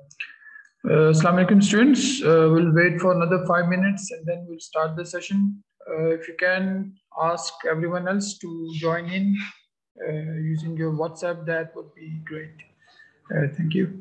Assalamu alaikum, students. We'll wait for another 5 minutes and then we'll start the session. If you can ask everyone else to join in using your WhatsApp, that would be great. Thank you.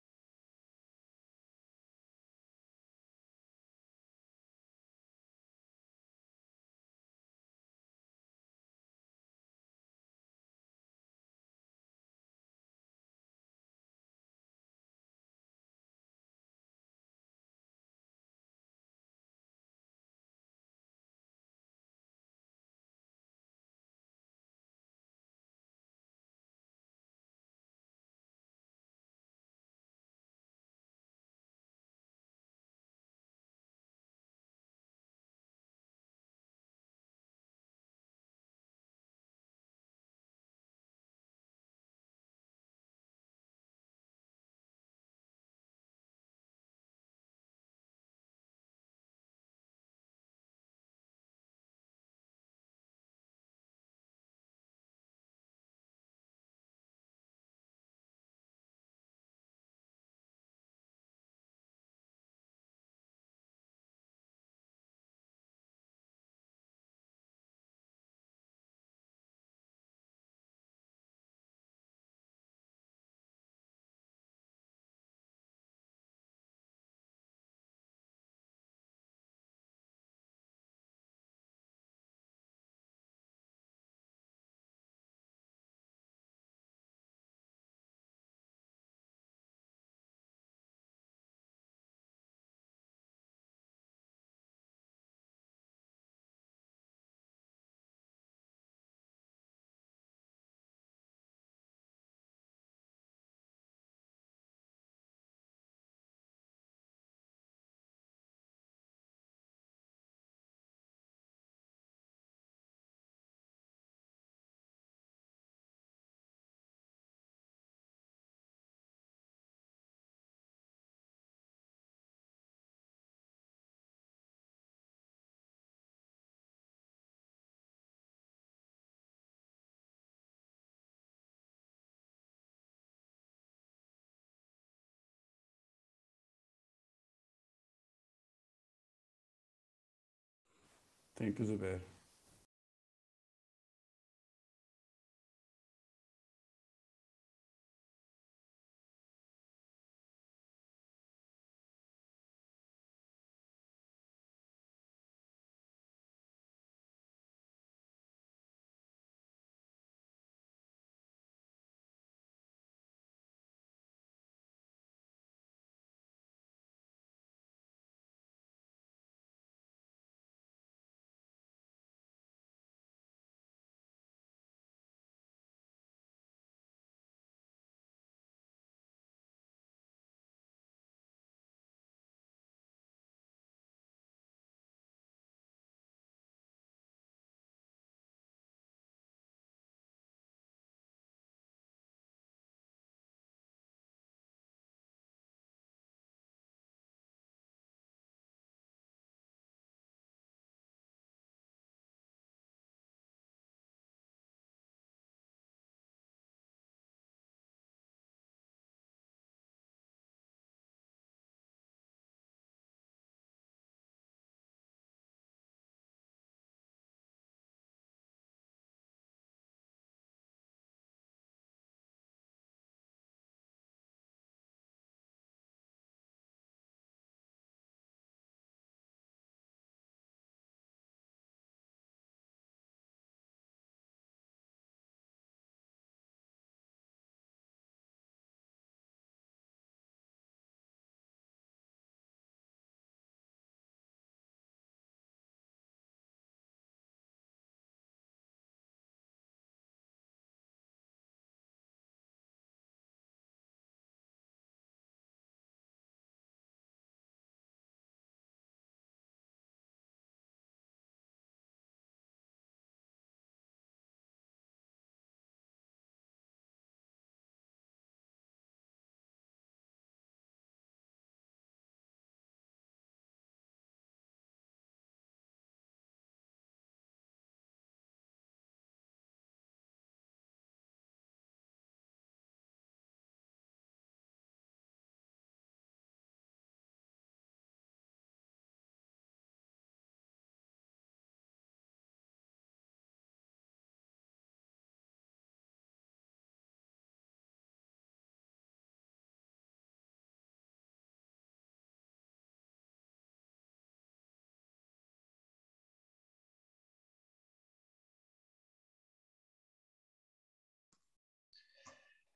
Thank you, Zubair.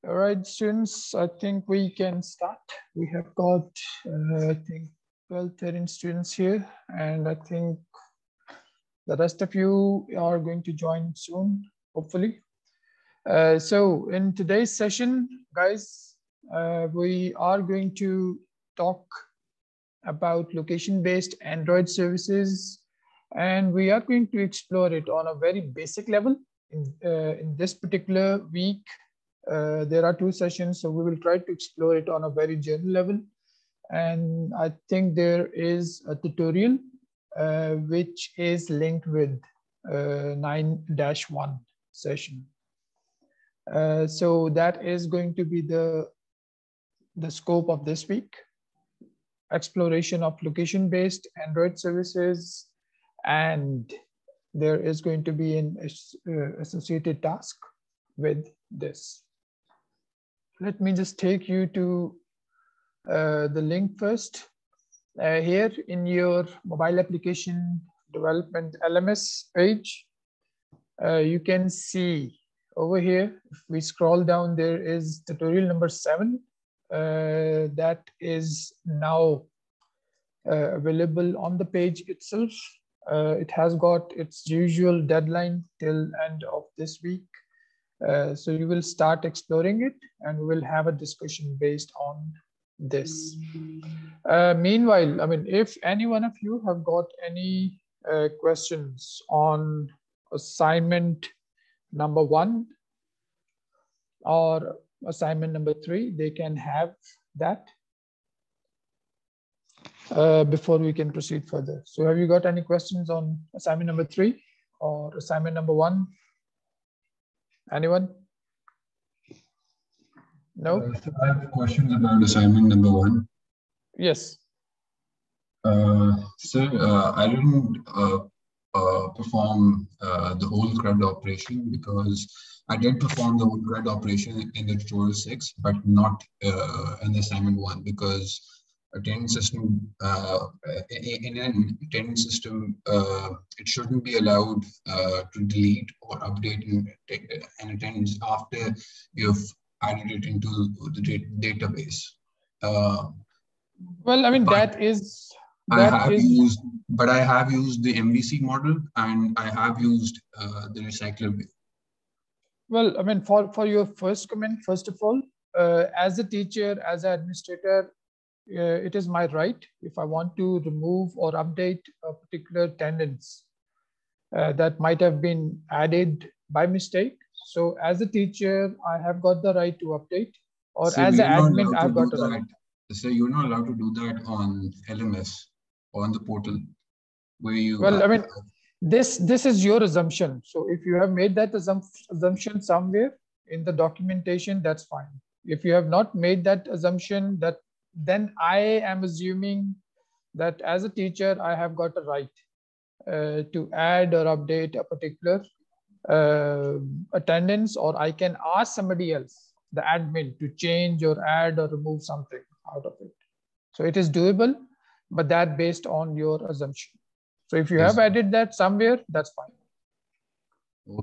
All right, students, I think we can start. We have got, I think, 12, 13 students here, and I think the rest of you are going to join soon, hopefully. So in today's session, guys, we are going to talk about location-based Android services, and we are going to explore it on a very basic level. In this particular week, there are 2 sessions, so we will try to explore it on a very general level. And I think there is a tutorial which is linked with 9-1 session. So that is going to be the scope of this week. Exploration of location-based Android services, and there is going to be an associated task with this. Let me just take you to the link first. Here in your mobile application development LMS page, you can see over here, if we scroll down, there is tutorial number 7 that is now available on the page itself. It has got its usual deadline till end of this week. So you will start exploring it and we will have a discussion based on this. Meanwhile, I mean, if any one of you have got any questions on assignment number 1 or assignment number 3, they can have that before we can proceed further. So have you got any questions on assignment number 3 or assignment number 1? Anyone? No? I have questions about assignment number 1. Yes. Sir, I didn't perform the whole CRUD operation because I did perform the whole CRUD operation in the tutorial 6, but not in the assignment 1 because attendance system in an attendance system it shouldn't be allowed to delete or update an attendance after you've added it into the database. Well, I mean, I have used the MVC model and I have used the recycler view. Well, I mean, for your first comment, first of all, as a teacher, as an administrator, it is my right if I want to remove or update a particular attendance that might have been added by mistake. So as a teacher, I have got the right to update, or so as an admin, I've got the right. So you're not allowed to do that on LMS or on the portal where you. Well, I mean, this is your assumption. So if you have made that assumption somewhere in the documentation, that's fine. If you have not made that assumption, then I am assuming that as a teacher, I have got a right to add or update a particular attendance, or I can ask somebody else, the admin, to change or add or remove something out of it. So it is doable, but that based on your assumption. So if you have added that somewhere, that's fine.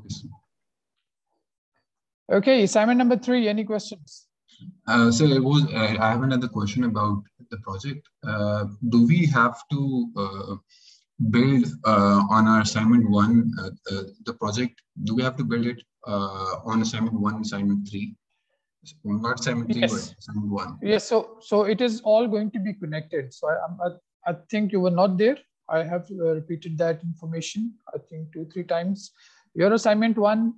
Okay, assignment number 3, any questions? So I have another question about the project. Do we have to build on our assignment 1, the project? Do we have to build it on assignment 1, assignment 3? Not assignment 3, but assignment 1. Yes, so it is all going to be connected. So I think you were not there. I have repeated that information, I think 2-3 times. Your assignment 1,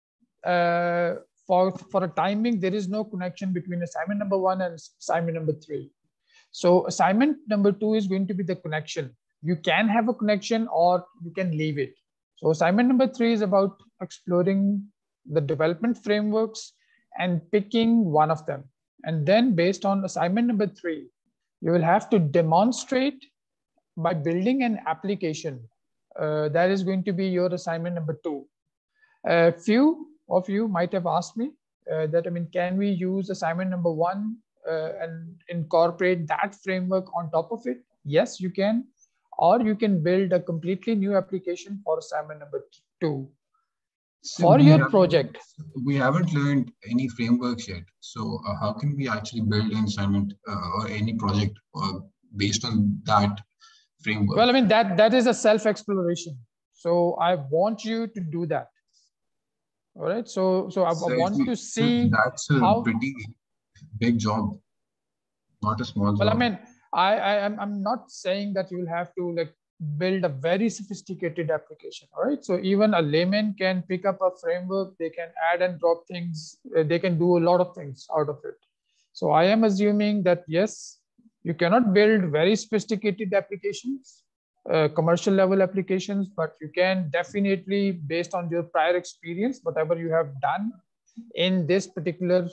for a timing, there is no connection between assignment number 1 and assignment number 3. So assignment number 2 is going to be the connection. You can have a connection or you can leave it. So assignment number 3 is about exploring the development frameworks and picking one of them. And then based on assignment number 3, you will have to demonstrate by building an application. That is going to be your assignment number 2. A few of you might have asked me that, I mean, can we use assignment number 1 and incorporate that framework on top of it? Yes, you can. Or you can build a completely new application for assignment number 2. So for we your haven't- project. We haven't learned any frameworks yet. So how can we actually build an assignment or any project based on that framework? Well, I mean, that is a self-exploration. So I want you to do that. All right. So I want to see that's a how. pretty big job, not a small Well, I job. mean, I'm not saying that you will have to like build a very sophisticated application. All right. So even a layman can pick up a framework, they can add and drop things, they can do a lot of things out of it. So I am assuming that yes, you cannot build very sophisticated applications, commercial level applications, but you can definitely, based on your prior experience, whatever you have done in this particular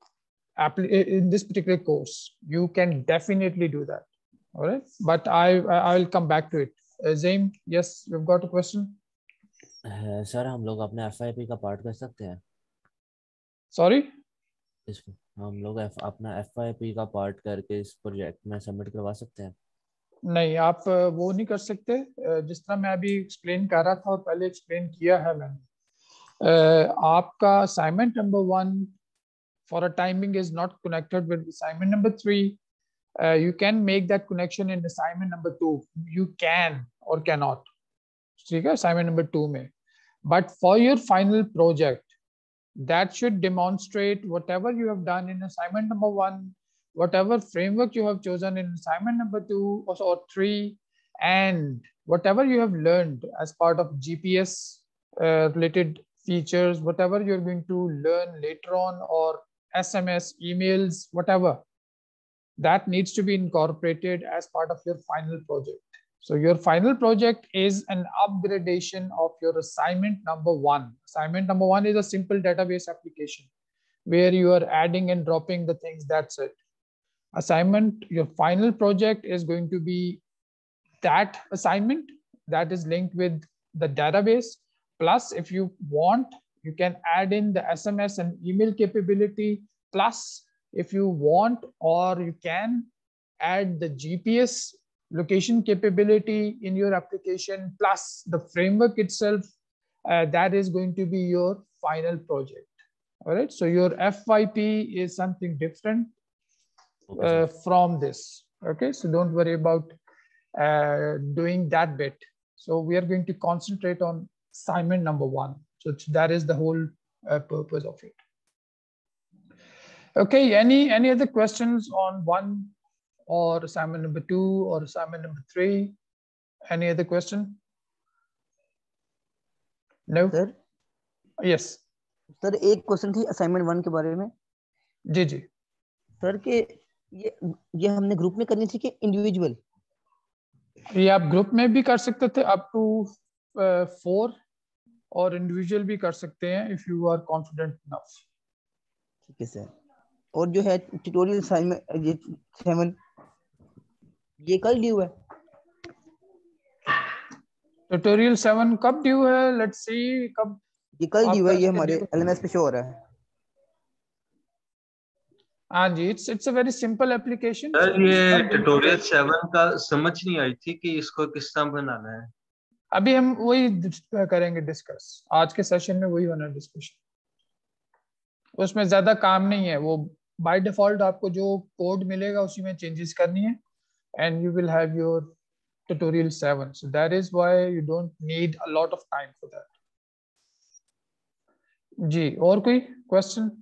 course, you can definitely do that. All right, but I will come back to it. Zaim, yes, you've got a question. Sir हम लोग अपने FYP का part कर सकते हैं Sorry, हम लोग अपना FYP का पार्ट करके इस प्रोजेक्ट में सबमिट करवा सकते हैं नहीं, आप वो नहीं कर सकते। जिस तरह मैं अभी एक्सप्लेन कर रहा था और पहले एक्सप्लेन किया है मैंने, आपका assignment number 1 for a timing is not connected with assignment number 3. You can make that connection in assignment number 2. You can or cannot. ठीक है, assignment number 2 में. But for your final project, that should demonstrate whatever you have done in assignment number 1, whatever framework you have chosen in assignment number 2 or 3, and whatever you have learned as part of GPS related features, whatever you're going to learn later on, or SMS, emails, whatever, that needs to be incorporated as part of your final project. So your final project is an upgradation of your assignment number 1. Assignment number 1 is a simple database application where you are adding and dropping the things, that's it. Assignment, your final project is going to be that assignment that is linked with the database. Plus, if you want, you can add in the SMS and email capability. Plus, if you want, or you can add the GPS location capability in your application, plus the framework itself, that is going to be your final project. All right. So your FYP is something different from this. Okay. So don't worry about doing that bit. So we are going to concentrate on assignment number 1. So that is the whole purpose of it. Okay, any other questions on 1 or assignment number 2 or assignment number 3? Any other question? No? Sir? Yes. Sir, एक question थी assignment 1 के बारे में। जी जी। Sir के ये हमने group में करनी थी कि इंडिविजुअल? ये आप ग्रुप में भी कर सकते थे अप टू 4, और इंडिविजुअल भी कर सकते हैं if you are confident enough. ठीक है सर। और जो है ट्यूटोरियल असाइनमेंट ये 7 ये कल ड्यू है? ट्यूटोरियल 7 कब ड्यू है? लेट्स सी कब। ये कल ड्यू है, ये हमारे एलएमएस पे शो हो रहा है। हाँ जी, it's a very simple application. Sir ये ट्यूटोरियल 7 का समझ नहीं आई थी कि इसको किस तरह बनाना है। अभी हम वही करेंगे डिस्कस, आज के सेशन में वही होना डिस्कशन। उसमें ज्यादा काम नहीं है, वो बाय डिफॉल्ट आपको जो कोड मिलेगा उसी में चेंजेस करनी है, and you will have your tutorial 7. So that is why you don't need a lot of time for that. जी, और कोई question?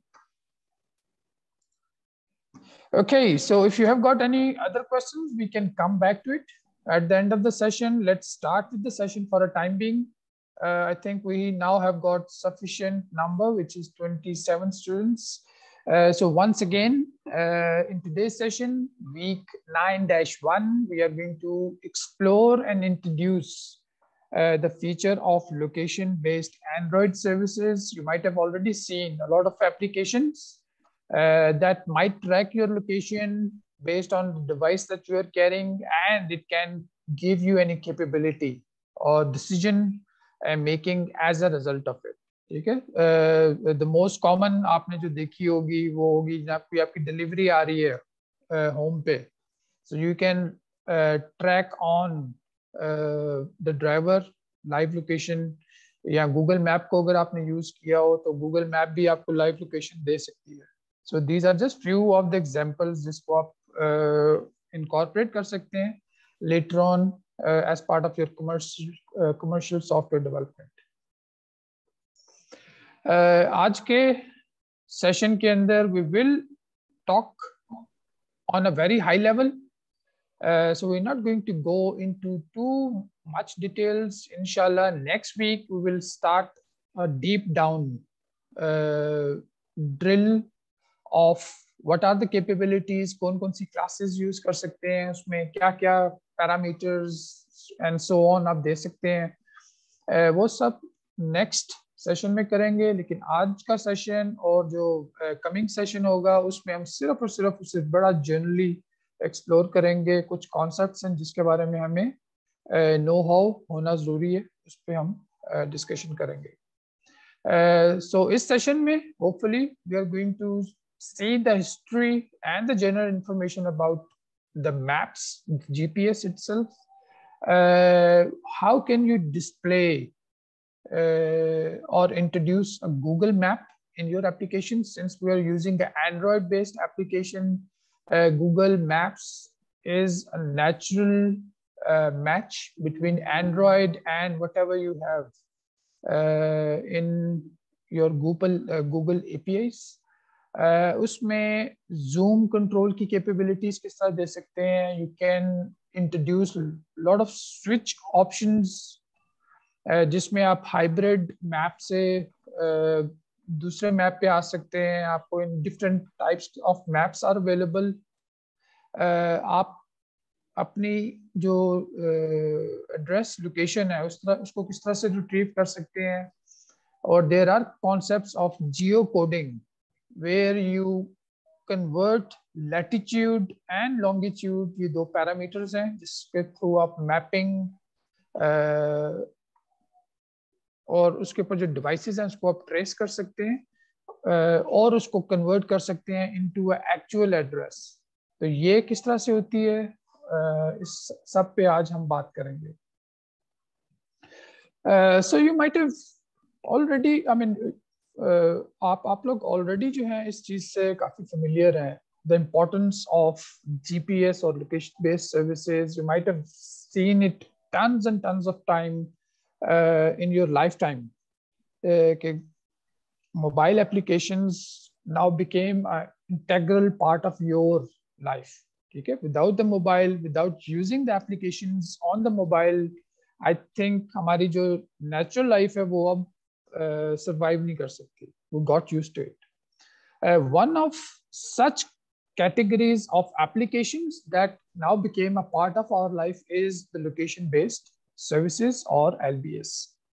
Okay, so if you have got any other questions, we can come back to it at the end of the session. Let's start with the session for a time being. I think we now have got sufficient number, which is 27 students. So once again, in today's session, week 9-1, we are going to explore and introduce the feature of location-based Android services. You might have already seen a lot of applications that might track your location based on the device that you are carrying, and it can give you any capability or decision making as a result of it. ठीक है? The most common आपने जो देखी होगी वो होगी जब कोई आपकी डिलीवरी आ रही है होम पे, so you can track on the driver live location. या गूगल मैप को अगर आपने यूज किया हो तो गूगल मैप भी आपको लाइव लोकेशन दे सकती है. So these are just few of the examples जिसको आप इनकॉर्पोरेट कर सकते हैं later on as part of your commercial software development. आज के सेशन के अंदर we will talk on a very high level. So we're not going to go into too much details. Inshallah, next week we will start a deep down drill of what are the capabilities, कौन सी classes use कर सकते हैं, उसमें क्या parameters and so on आप दे सकते हैं. वो सब next सेशन में करेंगे. लेकिन आज का सेशन और जो कमिंग सेशन होगा उसमें हम सिर्फ और सिर्फ उसे बड़ा जनरली एक्सप्लोर करेंगे. कुछ कॉन्सेप्ट्स हैं जिसके बारे में हमें नो हाउ होना जरूरी है, उस पर हम डिस्कशन करेंगे. सो इस सेशन में hopefully we are going to see the history and the general information about the maps, GPS itself. How can you display or introduce a Google map in your application? Since we are using the Android based application, Google Maps is a natural match between Android and whatever you have in your Google APIs. उसमें zoom control की capabilities किस तरह दे सकते हैं. You can introduce a lot of switch options जिसमें आप hybrid map से दूसरे मैप पे आ सकते हैं. आपको इन different types of maps are available. आप अपनी जो एड्रेस लोकेशन है उसको किस तरह से रिट्रीव कर सकते हैं. और there are concepts of geo coding where you convert latitude and longitude, ये दो पैरामीटर्स हैं जिसके थ्रू आप मैपिंग और उसके ऊपर जो डिवाइसेस हैं उसको आप ट्रेस कर सकते हैं और उसको कन्वर्ट कर सकते हैं इनटू अ एक्चुअल एड्रेस. तो ये किस तरह से होती है, इस सब पे आज हम बात करेंगे. So you might have already, I mean आप लोग ऑलरेडी जो है इस चीज से काफी फेमिलियर हैं. द इम्पोर्टेंस ऑफ GPS और location based services, you might have seen it tons and tons of time in your lifetime. Mobile applications now became an integral part of your life. Okay, without the mobile, without using the applications on the mobile, I think हमारी जो natural life है वो अब survive नहीं कर सकती. We got used to it. One of such categories of applications that now became a part of our life is the location-based services or LBS.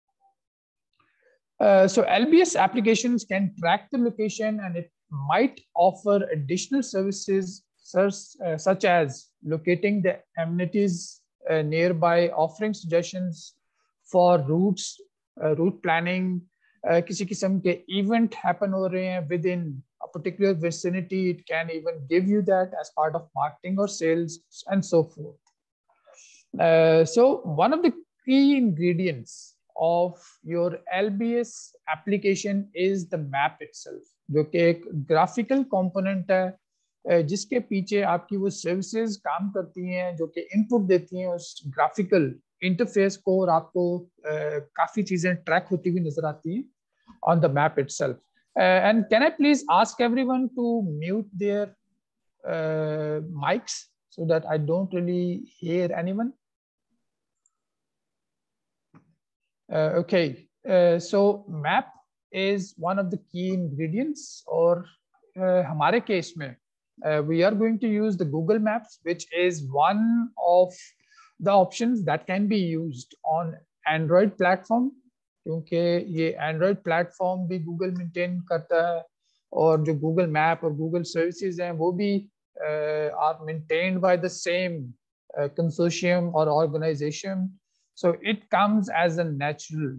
So LBS applications can track the location and it might offer additional services such as locating the amenities nearby, offering suggestions for routes, route planning, किसी किस्म के event happen हो रहे हैं within a particular vicinity, it can even give you that as part of marketing or sales and so forth. So one of the key ingredients of your LBS application is the map itself, जो कि एक graphical component है जिसके पीछे आपकी वो services काम करती हैं जो कि input देती हैं उस graphical interface को और आपको काफी चीजें track होती हुई नजर आती हैं on the map itself. And can I please ask everyone to mute their mics so that I don't really hear anyone? Okay, so map is one of the key ingredients, or हमारे case में we are going to use the Google Maps, which is one of the options that can be used on Android platform, क्योंकि ये Android platform भी Google maintain करता है और जो Google Map और Google services हैं वो भी are maintained by the same consortium or organization. So it comes as a natural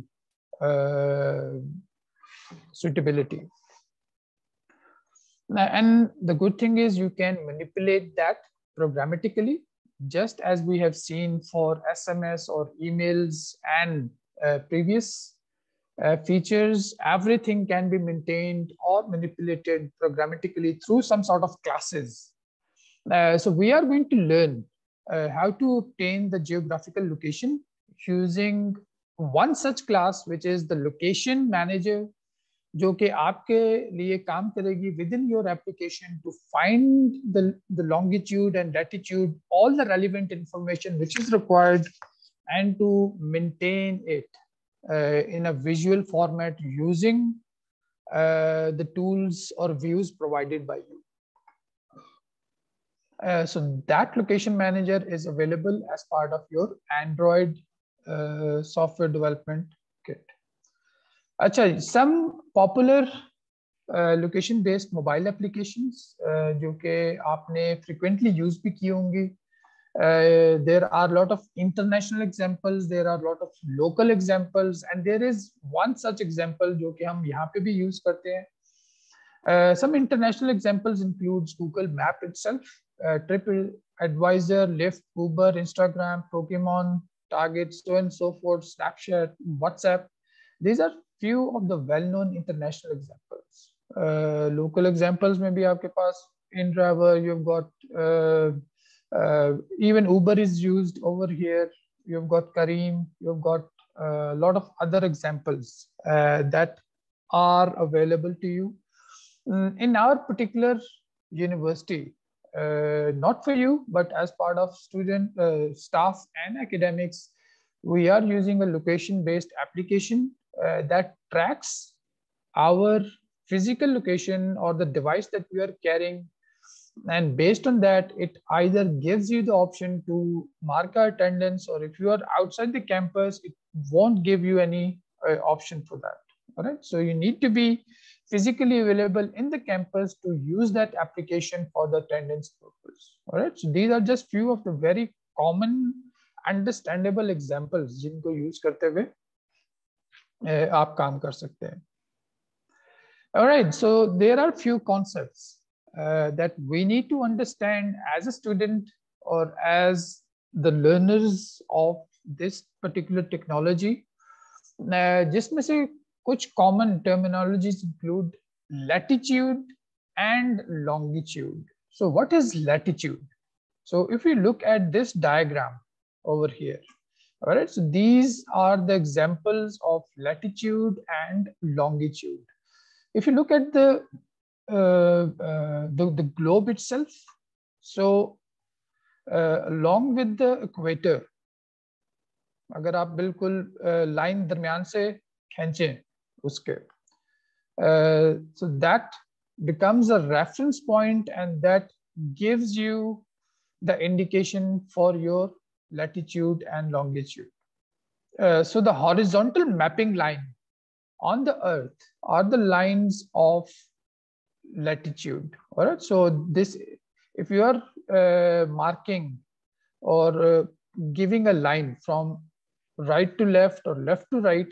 suitability. And the good thing is you can manipulate that programmatically, just as we have seen for SMS or emails and previous features, everything can be maintained or manipulated programmatically through some sort of classes. So we are going to learn how to obtain the geographical location using one such class, which is the location manager, जो कि आपके लिए काम करेगी within your application to find the longitude and latitude, all the relevant information which is required, and to maintain it in a visual format using the tools or views provided by you. So that location manager is available as part of your Android software development kit. Achha, some popular location based mobile applications जो कि आपने frequently use भी की होंगी. There are a lot of international examples, there are a lot of local examples, and there is one such example जो कि हम यहाँ पे भी use करते हैं. Some international examples includes Google Map itself, TripAdvisor, Lyft, Uber, Instagram, Pokemon, Target, so and so forth, Snapchat, WhatsApp. These are few of the well-known international examples. Local examples में भी आपके पास InDriver, you've got even Uber is used over here. You've got Careem, you've got a lot of other examples that are available to you. In our particular university, not for you, but as part of student, staff and academics, we are using a location-based application that tracks our physical location or the device that we are carrying. And based on that, it either gives you the option to mark our attendance, or if you are outside the campus, it won't give you any option for that. All right. So you need to be physically available in the campus to use that application for the attendance purpose. All right. So these are just few of the very common, understandable examples जिनको use करते हुए आप काम कर सकते हैं. All right. So there are few concepts that we need to understand as a student or as the learners of this particular technology. जिसमें से कुछ common terminologies include latitude and longitude. So what is latitude? So if we look at this diagram over here, all right, so these are the examples of latitude and longitude. If you look at the globe itself, so along with the equator, अगर आप बिल्कुल line दरमियान से खींचें उसके, so that becomes a reference point, and that gives you the indication for your latitude and longitude. So the horizontal mapping line on the earth are the lines of latitude. All right. So this, if you are marking or giving a line from right to left or left to right,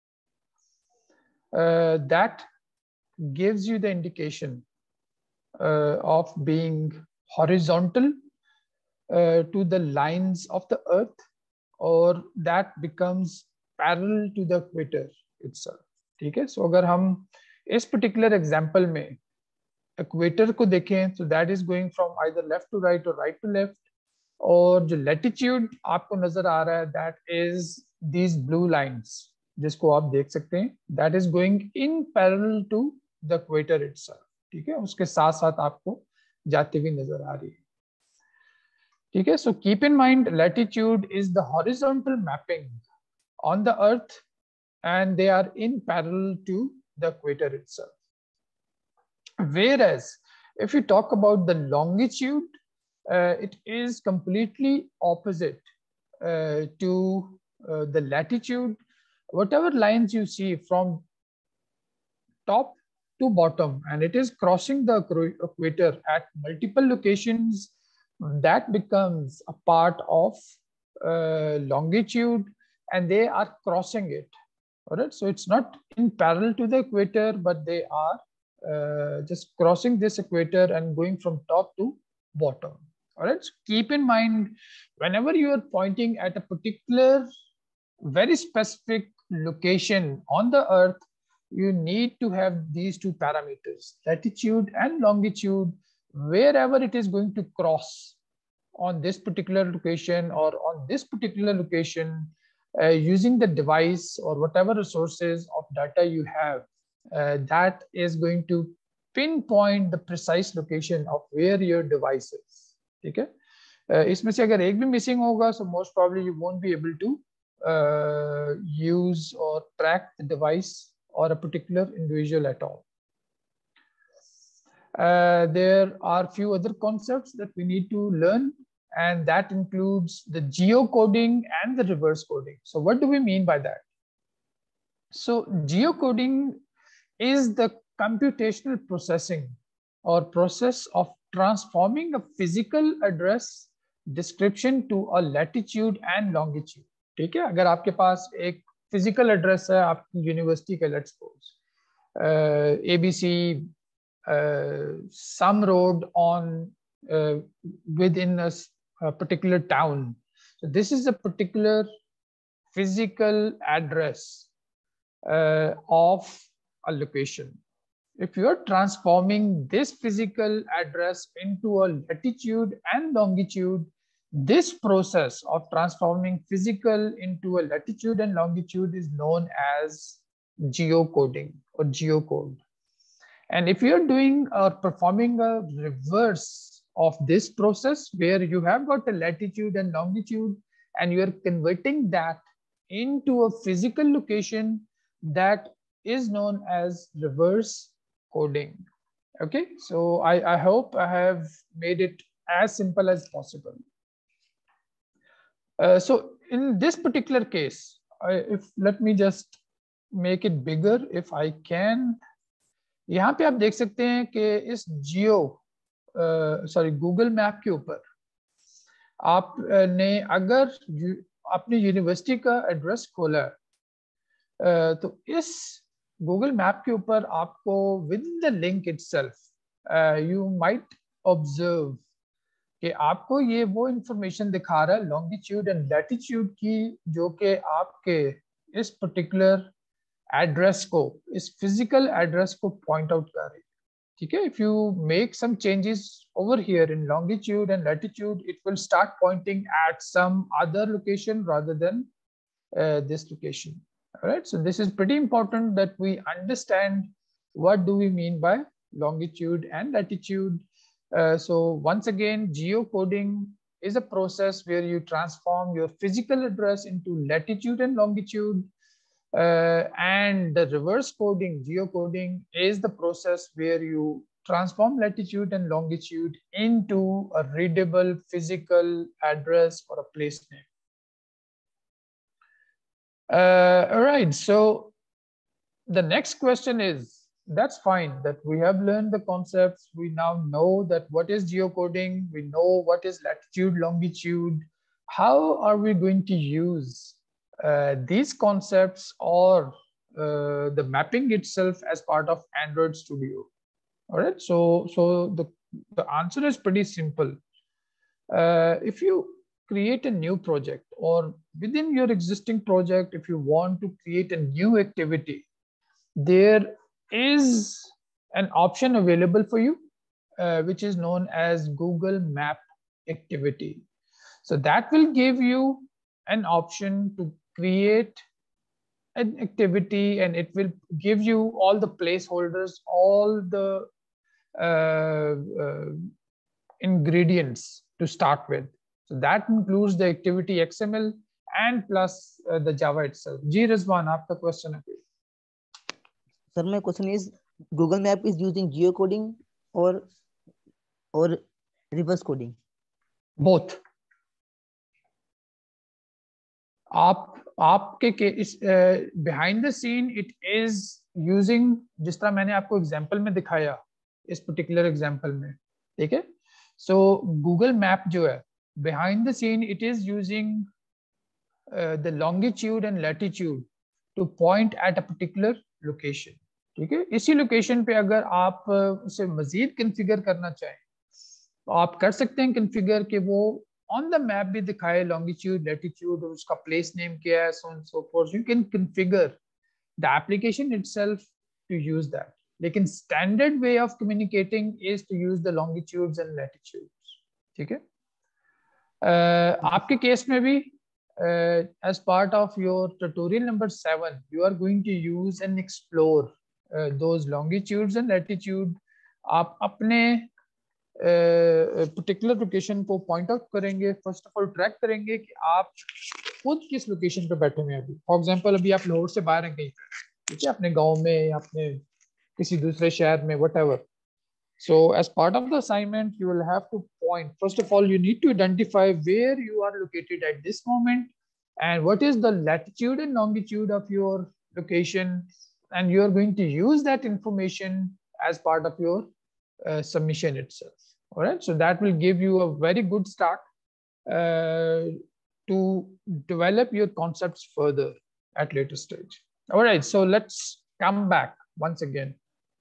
that gives you the indication of being horizontal to the lines of the earth, or that becomes parallel to the equator itself. ठीक है. So अगर हम इस particular example में equator को देखें, so that is going from either left to right or right to left, और जो latitude आपको नजर आ रहा है, that is these blue lines जिसको आप देख सकते हैं, that is going in parallel to the equator itself. ठीक है. उसके साथ साथ आपको जाती हुई नजर आ रही है. ठीक है. So keep in mind, latitude is the horizontal mapping on the earth, and they are in parallel to the equator itself. Whereas if you talk about the longitude, it is completely opposite to the latitude. Whatever lines you see from top to bottom, and it is crossing the equator at multiple locations, that becomes a part of longitude, and they are crossing it. All right. So it's not in parallel to the equator, but they are just crossing this equator and going from top to bottom. All right. So keep in mind, whenever you are pointing at a particular very specific location on the earth, you need to have these two parameters, latitude and longitude, wherever it is going to cross on this particular location or on this particular location, using the device or whatever resources of data you have, that is going to pinpoint the precise location of where your device is. ठीक है, इसमें से अगर एक भी missing होगा, so most probably you won't be able to use or track the device or a particular individual at all. There are few other concepts that we need to learn, and that includes the geocoding and the reverse coding. So what do we mean by that? So geocoding is the computational processing or process of transforming a physical address description to a latitude and longitude. ठीक है, अगर आपके पास एक physical address है आपकी university का, let's suppose ABC some road on within a particular town. So this is a particular physical address of a location. If you are transforming this physical address into a latitude and longitude, this process of transforming physical into a latitude and longitude is known as geocoding or geocode. And if you're doing or performing a reverse of this process, where you have got a latitude and longitude and you're converting that into a physical location, that is known as reverse coding. Okay, so I hope I have made it as simple as possible. So in this particular case, let me just make it bigger if I can. यहाँ पे आप देख सकते हैं कि इस Google map के ऊपर आपने अगर अपनी यूनिवर्सिटी का एड्रेस खोला है, तो इस गूगल मैप के ऊपर आपको with the link itself you might observe कि आपको ये वो इंफॉर्मेशन दिखा रहा है लॉन्गिट्यूड एंड लैटिट्यूड की, जो कि आपके इस पर्टिकुलर एड्रेस को, इस फिजिकल एड्रेस को पॉइंट आउट कर रही है. ठीक है, if you make some changes over here in longitude and latitude, it will start pointing at some other location rather than this location. All right, so this is pretty important that we understand what do we mean by longitude and latitude. So once again, geocoding is a process where you transform your physical address into latitude and longitude, and the reverse coding, geocoding, is the process where you transform latitude and longitude into a readable physical address or a place name. All right, so the next question is, that's fine that we have learned the concepts. We now know that what is geocoding, we know what is latitude, longitude. How are we going to use these concepts or the mapping itself as part of Android Studio? All right, so the answer is pretty simple. If you create a new project, or within your existing project, if you want to create a new activity, there is an option available for you, which is known as Google Map Activity. So that will give you an option to create an activity, and it will give you all the placeholders, all the ingredients to start with. So that includes the activity XML and plus the Java itself. Ji Rizwan, aapka question hai? Sir, my question is, Google Map is using geocoding or reverse coding? Both. आपके behind the scene it is using, जिस तरह मैंने आपको example में दिखाया, इस particular example में, ठीक है? So Google Map जो है, behind the scene it is using the longitude and latitude to point at a particular location. ठीक है, इसी लोकेशन पे अगर आप उसे मजीद कॉन्फ़िगर करना चाहें तो आप कर सकते हैं कॉन्फ़िगर कि वो on the map भी दिखाए longitude, latitude, और उसका place name क्या है, so on and so forth. You can configure the application itself to use that. लेकिन standard way of communicating is to use the longitudes and latitudes. ठीक है? आपके केस में भी as part of your tutorial number 7, you are going to use and explore those longitudes and latitude. आप अपने particular location को point out करेंगे, first of all track करेंगे कि आप खुद किस लोकेशन पे बैठे हुए हैं अभी. फॉर एग्जांपल अभी आप लाहौर से बाहर हैं कहीं पे, ठीक है, अपने गांव में या अपने किसी दूसरे शहर में, whatever. So as part of the assignment, you will have to point. First of all, you need to identify where you are located at this moment and what is the latitude and longitude of your location, and you are going to use that information as part of your submission itself. All right, so that will give you a very good start to develop your concepts further at later stage. All right, so let's come back once again.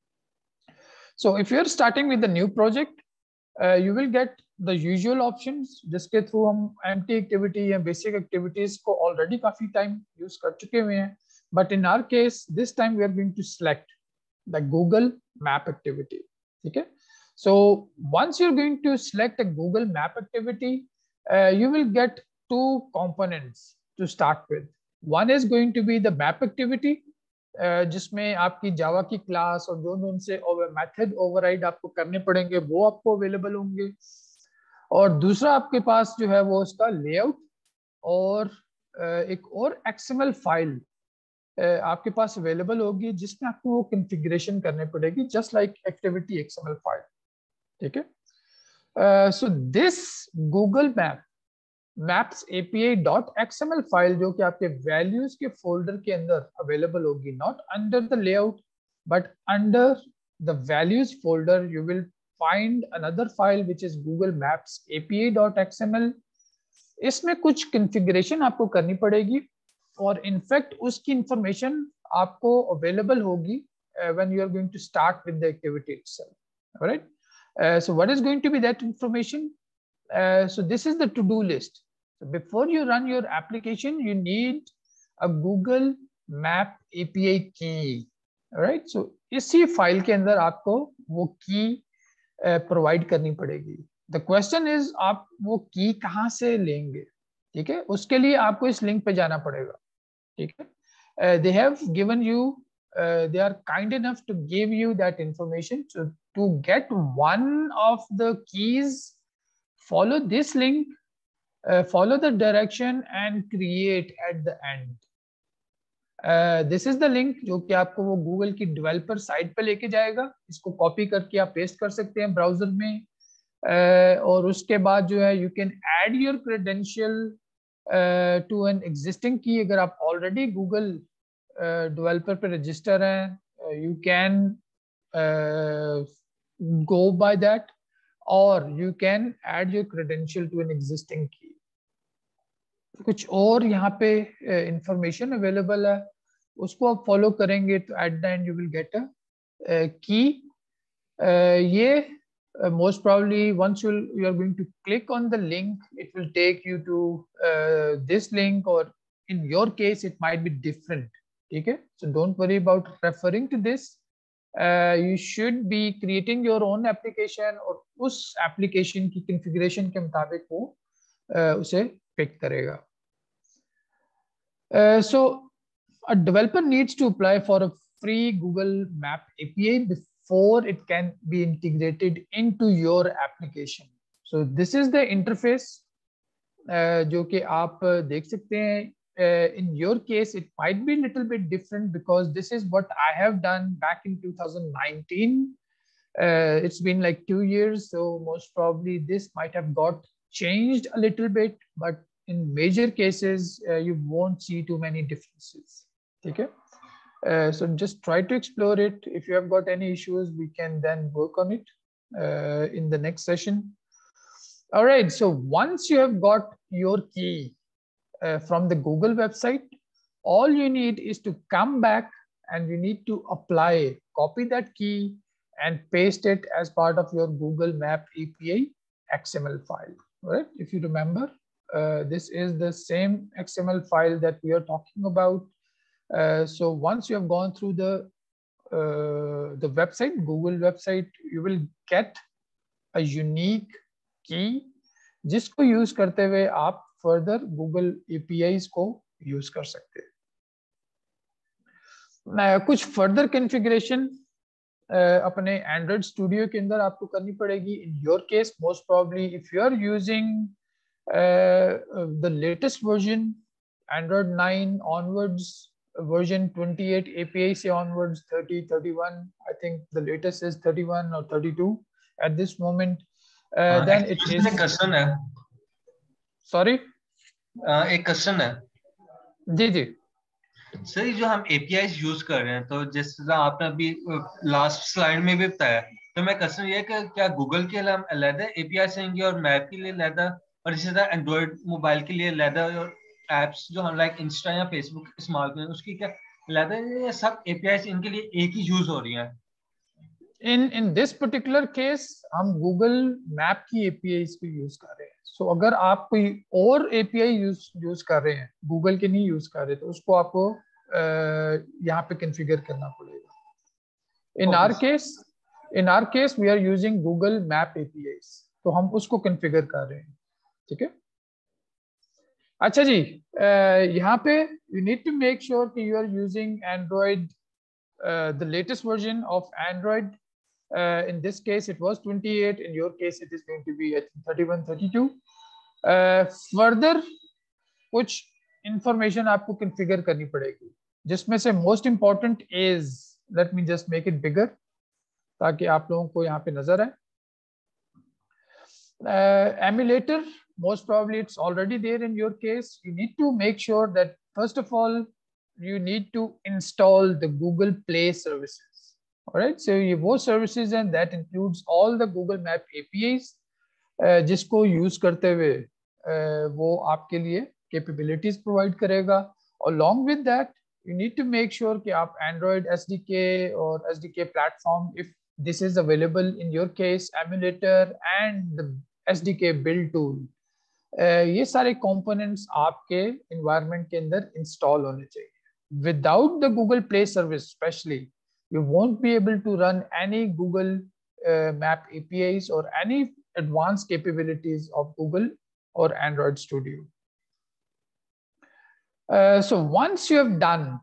So if you're starting with the new project, you will get the usual options जिसके through हम empty activity या basic activities को already काफी time use कर चुके हुए हैं. But in our case, this time we are going to select the Google Map activity. ठीक है? So once you're going to select a Google Map activity, you will get two components to start with. One is going to be the map activity, जिसमें आपकी जावा की class और जो उनसे method override आपको करने पड़ेंगे वो आपको अवेलेबल होंगे. और दूसरा आपके पास जो है वो उसका लेआउट और एक और XML फाइल आपके पास अवेलेबल होगी जिसमें आपको वो कॉन्फ़िगरेशन करने पड़ेगी, just like activity XML file. ठीक है? So this Google map maps API.xml file जो कि आपके वैल्यूज के फोल्डर के अंदर अवेलेबल होगी, not under the layout but under the values folder you will find another file which is Google maps API.xml. इसमें कुछ कॉन्फ़िगरेशन आपको करनी पड़ेगी और इनफैक्ट उसकी इंफॉर्मेशन आपको अवेलेबल होगी when you are going to start with the activity itself. Alright, so what is going to be that information? So this is the to-do list. So before you run your application, you need a Google Map API key. All right. So इसी file के अंदर आपको वो की provide करनी पड़ेगी. The question is आप वो की कहाँ से लेंगे? ठीक है, उसके लिए आपको इस लिंक पे जाना पड़ेगा. ठीक है, they have given you, they are kind enough to give you that information. So to get one of the keys, follow this link, follow the direction and create at the end. This is the link जो कि आपको वो Google की developer site पे लेके जाएगा. इसको copy करके आप पेस्ट कर सकते हैं ब्राउजर में, और उसके बाद जो है you can add your credential to an existing key. अगर आप ऑलरेडी गूगल डेवलपर पे रजिस्टर हैं, you can go by that, or you can add your credential to an existing key. कुछ और यहाँ पे इंफॉर्मेशन अवेलेबल है, उसको आप फॉलो करेंगे तो at the end you will get a key. ये most probably once you are going to click on the link, it will take you to this link, or in your case it might be different. ठीक है, so don't worry about referring to this. You should be creating your own application और उस application की configuration के मुताबिक वो उसे pick करेगा. So a developer needs to apply for a free Google Map API before it can be integrated into your application. So this is the interface जो कि आप देख सकते हैं. In your case, it might be a little bit different because this is what I have done back in 2019. It's been like 2 years, so most probably this might have got changed a little bit, but in major cases, you won't see too many differences. Okay? So just try to explore it. If you have got any issues, we can then work on it in the next session. All right, so once you have got your key from the Google website, all you need is to come back and you need to apply, copy that key and paste it as part of your Google Map API XML file, right? If you remember, this is the same XML file that we are talking about. So once you have gone through the website, Google website, you will get a unique key जिसको use करते हुए आप further Google APIs को use कर सकते हैं. कुछ further configuration अपने एंड्रॉइड स्टूडियो के अंदर आपको करनी पड़ेगी. In your case most probably if you are using the latest version Android 9 onwards, version 28 API से onwards 30, 31, I think the latest is 31 or 32 at this moment. Then it is. एक question है. Sorry. एक question है. जी जी. Sir जो हम APIs use कर रहे हैं, तो जिस तरह आपने अभी लास्ट स्लाइड में भी बताया, तो मैं क्वेश्चन ये कि क्या गूगल के लिए हम अलग APIs होंगे और मैप के लिए अलग, और इसी तरह एंड्रॉइड मोबाइल के लिए अलग, और एप्स जो हम लाइक इंस्टा या फेसबुक इस्तेमाल करें उसकी क्या अलग है, सब APIs इनके लिए एक ही यूज हो रही हैं? In this particular case हम Google मैप की APIs को यूज कर रहे हैं. So अगर आप कोई और API यूज कर रहे हैं, Google के नहीं यूज कर रहे, तो उसको आपको यहाँ पे कॉन्फ़िगर करना पड़ेगा. In our case we are using Google Map APIs, तो हम उसको कॉन्फ़िगर कर रहे हैं. ठीक है. अच्छा जी, यहाँ पे you need to make sure कि you are using Android, the latest version of Android. In this case it was 28, in your case it is going to be at 31, 32. Further कुछ information आपको configure करनी पड़ेगी, जिसमें से most important is, let me just make it bigger ताकि आप लोगों को यहाँ पे नजर आए. Emulator, most probably it's already there in your case. You need to make sure that first of all you need to install the Google Play services. All right, so ये वो services and that includes all the Google Map APIs जिसको use करते हुए वो आपके लिए capabilities provide करेगा. Along with that, you need to make sure कि आप Android SDK or SDK platform, if this is available in your case, emulator and the SDK build tool, ये सारे components आपके environment के अंदर install होने चाहिए. Without the Google Play service especially, you won't be able to run any Google Map APIs or any advanced capabilities of Google or Android Studio. So once you have done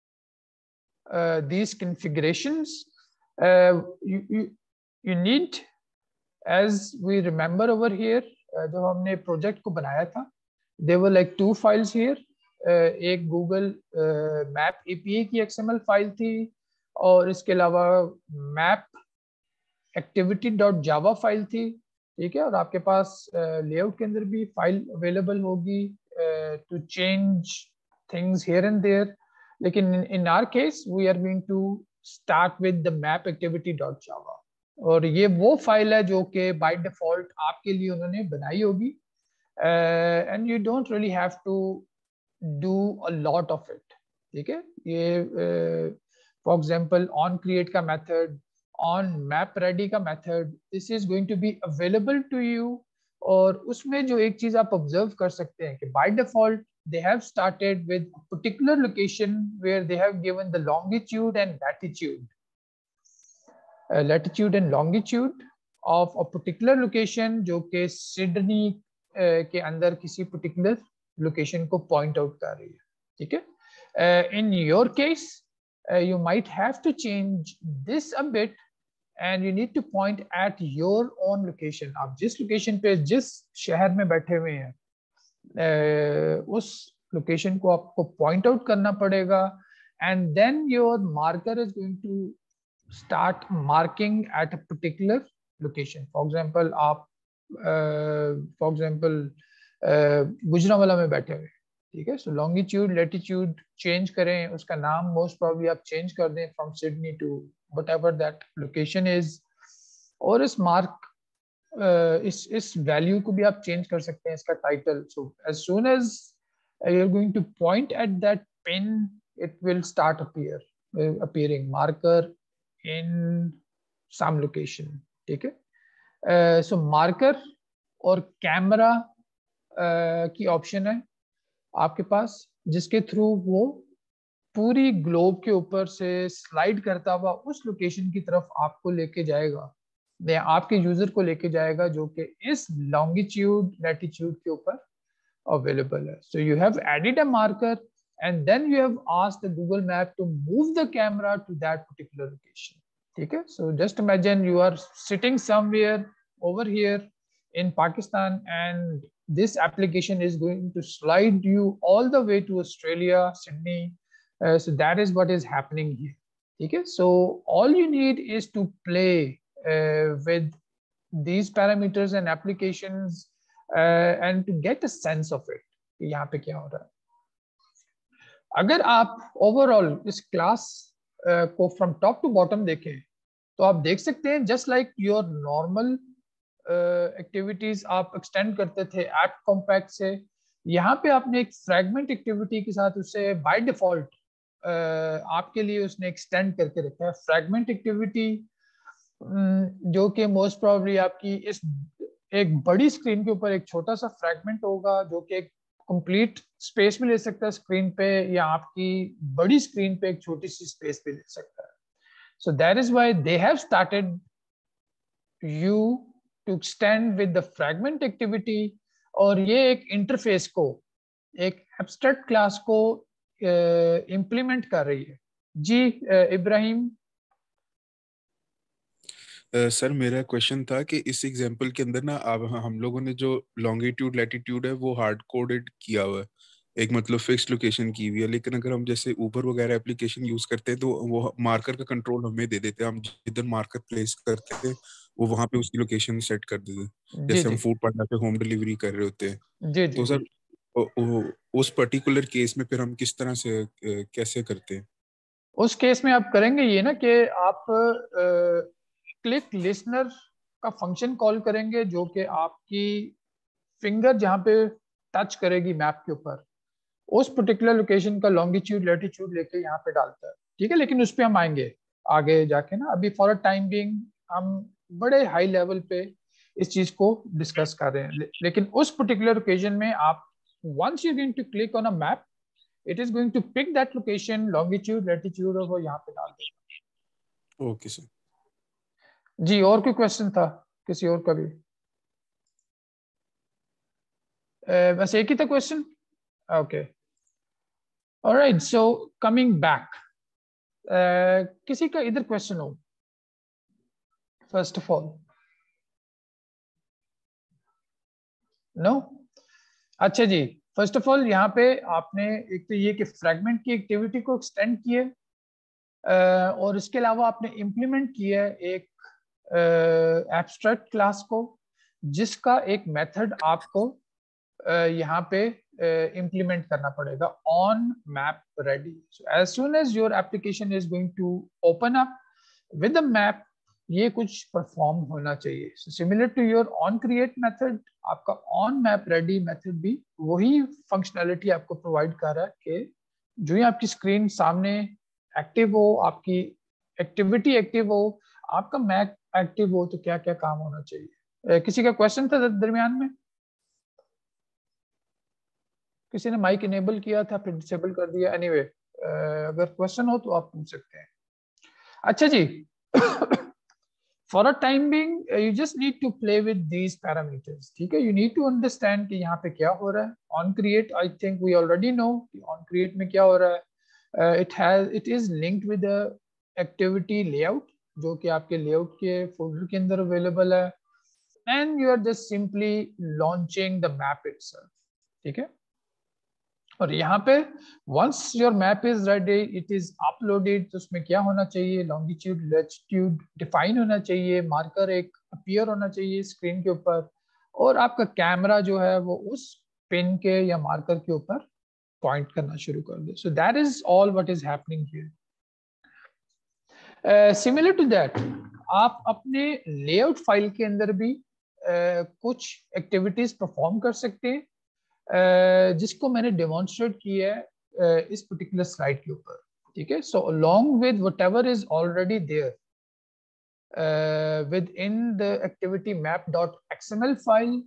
these configurations, you need, as we remember over here, जब हमने project को बनाया था, there were like 2 files here. एक Google Map API की XML file थी, और इसके अलावा map activity.java फाइल थी. ठीक है. और आपके पास लेआउट के अंदर भी फाइल अवेलेबल होगी to change things here and there. लेकिन in our case we are going to start with the map activity.java, और ये वो फाइल है जो कि by default आपके लिए उन्होंने बनाई होगी, and you don't really have to do a lot of it. ठीक है. ये for example on create का method, on map ready का method, this is going to be available to you. और उसमें जो एक चीज आप observe कर सकते हैं कि by default they have started with a particular location where they have given the longitude and latitude, latitude and longitude of a particular location जो कि सिडनी के अंदर किसी particular location को point out कर रही है. ठीक है. In your case, you might have to change this a bit and you need to point at your own location. आप जिस location पे जिस शहर में बैठे हुए हैं, उस location को आपको point out करना पड़ेगा, and then your marker is going to start marking at a particular location. For example, आप for example गुजरांवाला में बैठे हुए. ठीक है. So longitude, latitude change करें, उसका नाम most probably आप change कर दें from Sydney to whatever that location is, और इस mark इस value को भी आप change कर सकते हैं, इसका title. So as soon as you're going to point at that pin, it will start appearing marker in some location. ठीक है. So marker और कैमरा की ऑप्शन है आपके पास, जिसके थ्रू वो पूरी ग्लोब के ऊपर से स्लाइड करता हुआ उस लोकेशन की तरफ आपको लेके जाएगा, या आपके यूजर को लेके जाएगा जो कि इस लॉन्गिट्यूड लैटिट्यूड के ऊपर available है. So you have added a marker and then you have asked the Google Map to move the camera to that particular location. ठीक है? So just imagine you are sitting somewhere over here in Pakistan and this application is going to slide you all the way to Australia, Sydney. So that is what is happening here. Okay, so all you need is to play with these parameters and applications and to get a sense of it कि यहाँ पे क्या हो रहा है. अगर आप overall इस क्लास को फ्रॉम टॉप टू बॉटम देखें तो आप देख सकते हैं just like your normal activities आप एक्सटेंड करते थे ऐप कॉम्पैक्ट से, यहाँ पे आपने एक फ्रैगमेंट एक्टिविटी के साथ उसे बाय डिफॉल्ट आपके लिए उसने एक्सटेंड करके रखा है. फ्रैगमेंट एक्टिविटी जो कि मोस्ट प्रोबेबली आपकी इस एक बड़ी स्क्रीन के ऊपर एक छोटा सा फ्रैगमेंट होगा जो कि एक कंप्लीट स्पेस में ले सकता है स्क्रीन पे, या आपकी बड़ी स्क्रीन पे एक छोटी सी स्पेस पे ले सकता है. So that is why they have started you to extend with the fragment activity, और ये एक इंटरफेस को, एक एब्स्ट्रैक्ट क्लास को इम्प्लीमेंट कर रही है. जी इब्राहिम. सर मेरा क्वेश्चन था कि इस एग्जांपल के अंदर ना अब हम लोगों ने जो लॉन्गिट्यूड लैटिट्यूड है वो हार्ड कोडेड किया हुआ है, एक मतलब फिक्स लोकेशन की हुई है, लेकिन अगर हम जैसे ऊबर वगैरह एप्लीकेशन यूज करते हैं तो वो मार्कर का कंट्रोल हमें दे देते हैं, हम जिधर मार्कर प्लेस करते हैं वो वहां पे उसकी लोकेशन सेट कर देते हैं, जैसे हम फूड पांडा पे होम डिलीवरी कर रहे होते हैं. जी तो सर उस पर्टिकुलर केस में फिर हम किस तरह से कैसे करते हैं? उस केस में आप करेंगे ये ना कि आप क्लिक लिसनर का फंक्शन कॉल करेंगे जो कि आपकी फिंगर जहां पे टच करेगी मैप के ऊपर उस पर्टिकुलर लोकेशन का लॉन्गिट्यूड लैटिट्यूड लेके यहाँ पे डालता है. ठीक है, लेकिन उस पर हम आएंगे आगे जाके ना. अभी फॉर अ टाइम बीइंग हम बड़े हाई लेवल पे इस चीज को डिस्कस कर रहे हैं, लेकिन उस पर्टिकुलर ओकेजन में आप once you're going to click on a map, it is going to pick that location, longitude, latitude, और वो यहाँ पे डाल देगा. Okay sir. जी और कोई क्वेश्चन था किसी और का भी? बस एक ही था question. Okay, alright. So coming back, किसी का इधर क्वेश्चन हो फर्स्ट ऑफ ऑल? नो? अच्छा जी, फर्स्ट ऑफ ऑल यहाँ पे आपने एक तो ये कि फ्रैगमेंट की एक्टिविटी को एक्सटेंड किए और इसके अलावा आपने इम्प्लीमेंट किया है एक एब्स्ट्रैक्ट क्लास को जिसका एक मेथड आपको यहाँ पे इम्प्लीमेंट करना पड़ेगा on map ready. So as soon as your application is going to open up with the map, ये कुछ परफॉर्म होना चाहिए. So similar to your on create method, आपका ऑन मैप रेडी मेथड भी वही फंक्शनैलिटी आपको प्रोवाइड कर रहा है कि जो ही आपकी स्क्रीन सामने एक्टिव हो, आपकी एक्टिविटी एक्टिव हो, आपका मैप एक्टिव हो, तो क्या क्या काम होना चाहिए. किसी का क्वेश्चन था दरमियान में? किसी ने माइक इनेबल किया था फिर डिसेबल कर दिया. एनीवे अगर क्वेश्चन हो तो आप पूछ सकते हैं. अच्छा जी, for a time being you just need to play with these parameters. ठीक है, you need to understand कि यहाँ पे क्या हो रहा है. on create I think we already know कि on create में क्या हो रहा है. it is linked with the activity layout जो कि आपके layout के folder के अंदर available है, and you are just simply launching the map itself. ठीक है, और यहाँ पे once your map is ready, it is uploaded. तो उसमें क्या होना चाहिए? longitude latitude define होना चाहिए, मार्कर एक appear होना चाहिए स्क्रीन के ऊपर, और आपका कैमरा जो है वो उस पिन के या मार्कर के ऊपर पॉइंट करना शुरू कर दे. so that is all what is happening here. Similar to that, आप अपने layout फाइल के अंदर भी कुछ एक्टिविटीज परफॉर्म कर सकते हैं जिसको मैंने डेमोन्स्ट्रेट किया है इस पर्टिकुलर स्लाइड के ऊपर. ठीक है, so along with whatever is already there within the activity map.xml file,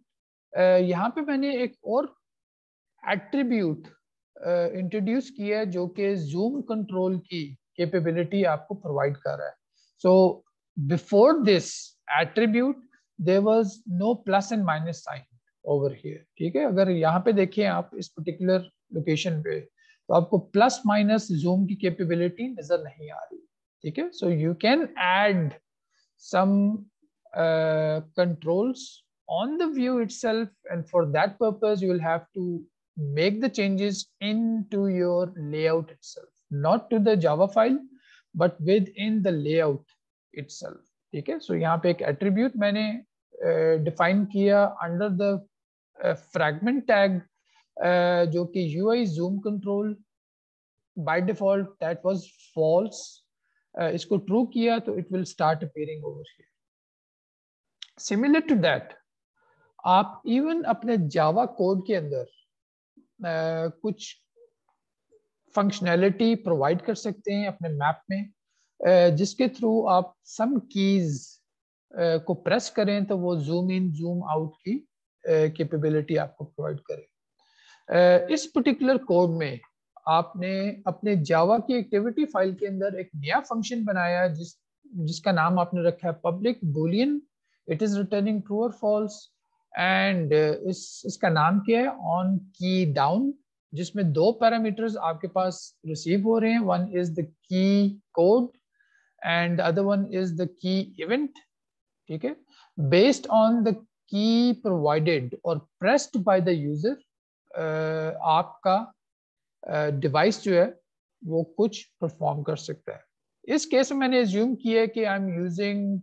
यहाँ पे मैंने एक और एट्रीब्यूट इंट्रोड्यूस किया है जो कि जूम कंट्रोल की कैपेबिलिटी आपको प्रोवाइड कर रहा है. So before this attribute there was no plus and minus sign over here. ठीक है, अगर यहाँ पे देखें आप इस पर्टिकुलर लोकेशन पे तो आपको प्लस माइनस जूम की कैपेबिलिटी नजर नहीं आ रही. ठीक है, so you can add some controls on the view itself, and for that purpose you will have to make the changes into your layout itself, not to the Java file but within the layout itself. ठीक है, so यहाँ पे एक attribute मैंने define किया under the fragment tag जो कि UI zoom control. By default that was false. इसको ट्रू किया तो it will start appearing over here. Similar to that आप इवन अपने जावा कोड के अंदर कुछ फंक्शनैलिटी प्रोवाइड कर सकते हैं अपने मैप में, जिसके थ्रू आप सम कीज को प्रेस करें तो वो जूम इन जूम आउट की कैपेबिलिटी आपको प्रोवाइड करे. इस पर्टिकुलर कोड में आपने अपने जावा की एक्टिविटी फाइल के अंदर एक नया फंक्शन बनाया जिसका नाम आपने रखा है public boolean. It is returning true और फॉल्स. एंड इसका नाम क्या है, ऑन की डाउन, जिसमें दो पैरामीटर्स आपके पास रिसीव हो रहे हैं. One is the key code and the other one is the key event. ठीक है, based on the key provided और प्रेस्ड बाय द यूजर आपका डिवाइस जो है वो कुछ परफॉर्म कर सकता है. इस केस में मैंने एज्यूम किया है कि I am using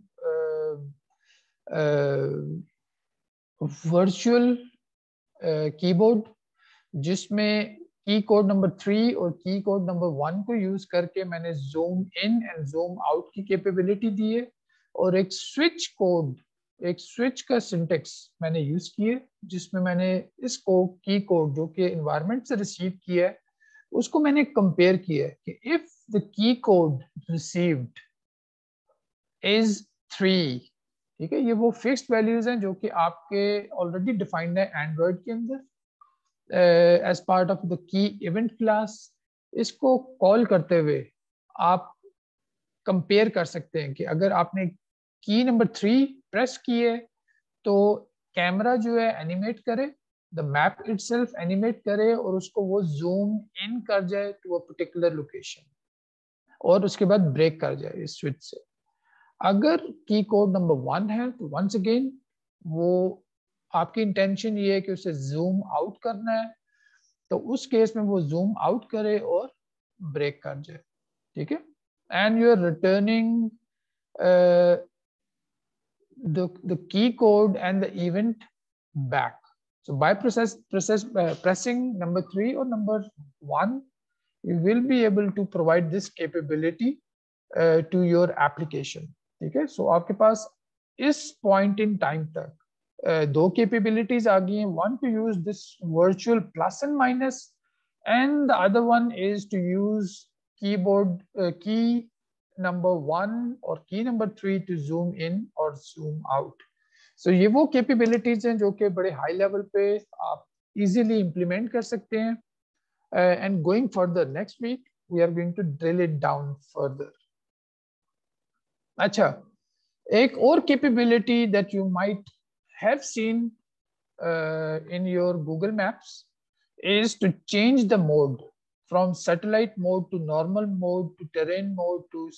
virtual keyboard जिसमें की कोड नंबर 3 और की कोड नंबर 1 को यूज करके मैंने zoom in and zoom out की कैपेबिलिटी दी है, और एक स्विच कोड, एक स्विच का सिंटेक्स मैंने यूज किया जिसमें मैंने इस की कोड जो कि एनवायरनमेंट से रिसीव किया है उसको मैंने कंपेयर किया कि if the key code received is 3. ठीक है, ये वो फिक्स्ड वैल्यूज हैं जो कि आपके ऑलरेडी डिफाइंड है एंड्रॉइड के अंदर as part of the key event class. इसको कॉल करते हुए आप कंपेयर कर सकते हैं कि अगर आपने की नंबर 3 प्रेस किए तो कैमरा जो है एनिमेट करे, द मैप इटसेल्फ एनिमेट करे और उसको वो जूम इन कर जाए टू अ पर्टिकुलर लोकेशन और उसके बाद ब्रेक कर जाए इस स्विच से. अगर की कोड नंबर 1 है तो वंस अगेन वो आपकी इंटेंशन ये है कि उसे जूम आउट करना है, तो उस केस में वो जूम आउट करे और ब्रेक कर जाए. ठीक है, and you are returning the key code and the event back. So by pressing number 3 or number 1, you will be able to provide this capability to your application. ठीक है, so आपके पास इस point in time तक दो capabilities आ गई हैं. One to use this virtual plus and minus, and the other one is to use keyboard key number 1 और key number 3 to zoom in और zoom out. So ये वो capabilities हैं जो कि बड़े high level पे आप easily implement कर सकते हैं. And going further next week we are going to drill it down further. अच्छा, एक और capability that you might have seen in your Google Maps is to change the mode from satellite mode to normal mode to terrain mode to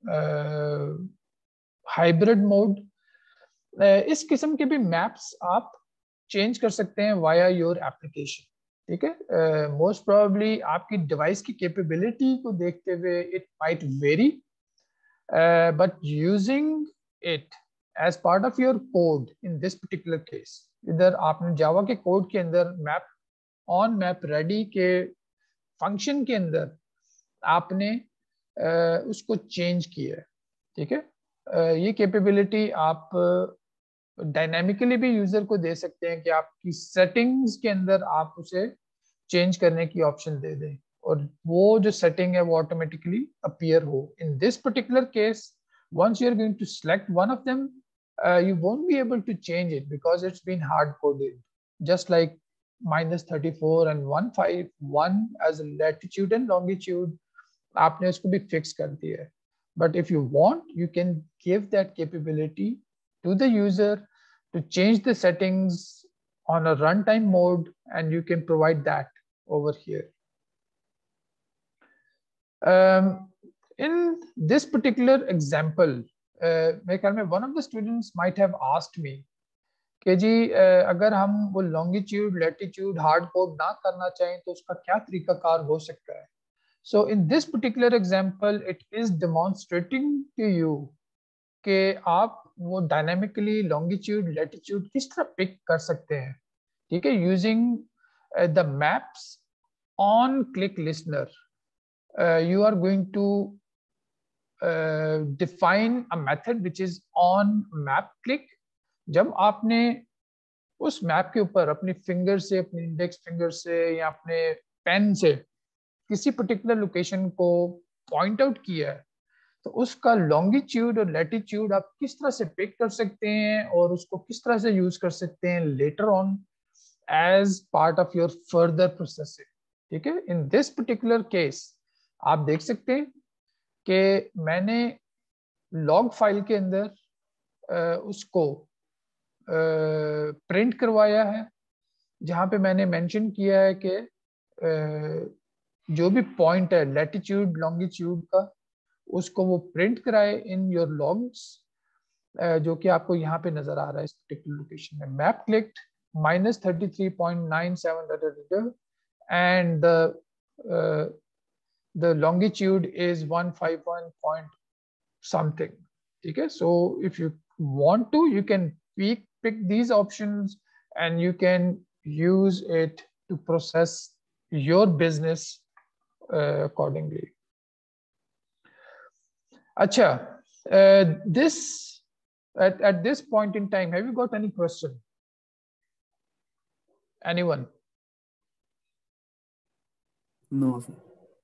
hybrid mode. इस किस्म के भी maps आप change कर सकते हैं वाया योर एप्लीकेशन. ठीक है, मोस्ट प्रोबेबली आपकी डिवाइस की कैपेबिलिटी को देखते हुए it might vary, but using it as part of your code in this particular case, इधर आपने जावा के कोड के अंदर मैप ऑन मैप रेडी के फंक्शन के अंदर आपने उसको चेंज किया है. ठीक है, ये कैपेबिलिटी आप डायनामिकली भी यूजर को दे सकते हैं कि आपकी सेटिंग्स के अंदर आप उसे चेंज करने की ऑप्शन दे दें और वो जो सेटिंग है वो ऑटोमेटिकली अपीयर हो. In this particular case once you are going to select one of them, you won't be able to change it because it's been hard coded. just like -34 and 151 as a latitude and longitude, आपने उसको भी fix कर दिया है. But if you want, you can give that capability to the user to change the settings on a runtime mode, and you can provide that over here. In this particular example, मेरे ख्याल में one of the students might have asked me कि जी अगर हम वो longitude, latitude, hard code ना करना चाहें तो उसका क्या तरीकाकार हो सकता है. So in this particular example, it is demonstrating to you कि आप वो dynamically longitude, latitude किस तरह pick कर सकते हैं, ठीक है, using the maps on click listener. You are going to define a method which is on map click. जब आपने उस मैप के ऊपर अपनी फिंगर से, अपनी इंडेक्स फिंगर से या अपने पेन से किसी पर्टिकुलर लोकेशन को पॉइंट आउट किया है, तो उसका लॉन्गिट्यूड और लैटिट्यूड आप किस तरह से पिक कर सकते हैं और उसको किस तरह से यूज कर सकते हैं later on as part of your further processing. ठीक है, इन दिस पर्टिकुलर केस आप देख सकते हैं कि मैंने लॉग फाइल के अंदर उसको प्रिंट करवाया है, जहां पे मैंने मेंशन किया है कि जो भी पॉइंट है लैटिट्यूड लॉन्गिट्यूड का, उसको वो प्रिंट कराए इन योर लॉग्स, जो कि आपको यहाँ पे नजर आ रहा है इस पर्टिकुलर लोकेशन में. Map clicked -33.97 and the longitude is 151 point something. ठीक है, so if you want to, you can pick these options and you can use it to process your business accordingly. Acha, this at this point in time, have you got any question? Anyone? No, sir.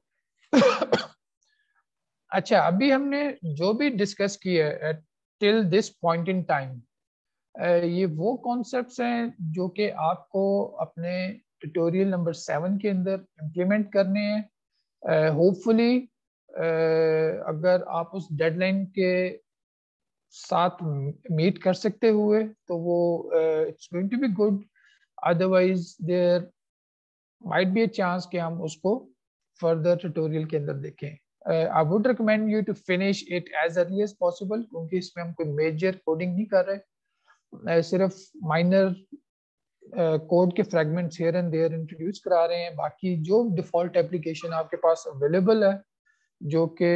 अच्छा, अभी हमने जो भी discuss किया है till this point in time, ये वो concepts हैं जो कि आपको अपने ट्यूटोरियल नंबर 7 के अंदर इम्प्लीमेंट करने हैं. होपफुली अगर आप उस डेडलाइन के साथ मीट कर सकते हुए तो वो it's going to be good. Otherwise there might be a chance कि हम उसको फर्दर ट्यूटोरियल के अंदर देखें. I would recommend you to finish it as early as possible, क्योंकि इसमें हम कोई मेजर कोडिंग नहीं कर रहे, सिर्फ माइनर कोड के fragments here and there introduce करा रहे हैं. बाकी जो डिफॉल्ट एप्लीकेशन आपके पास अवेलेबल है, जो कि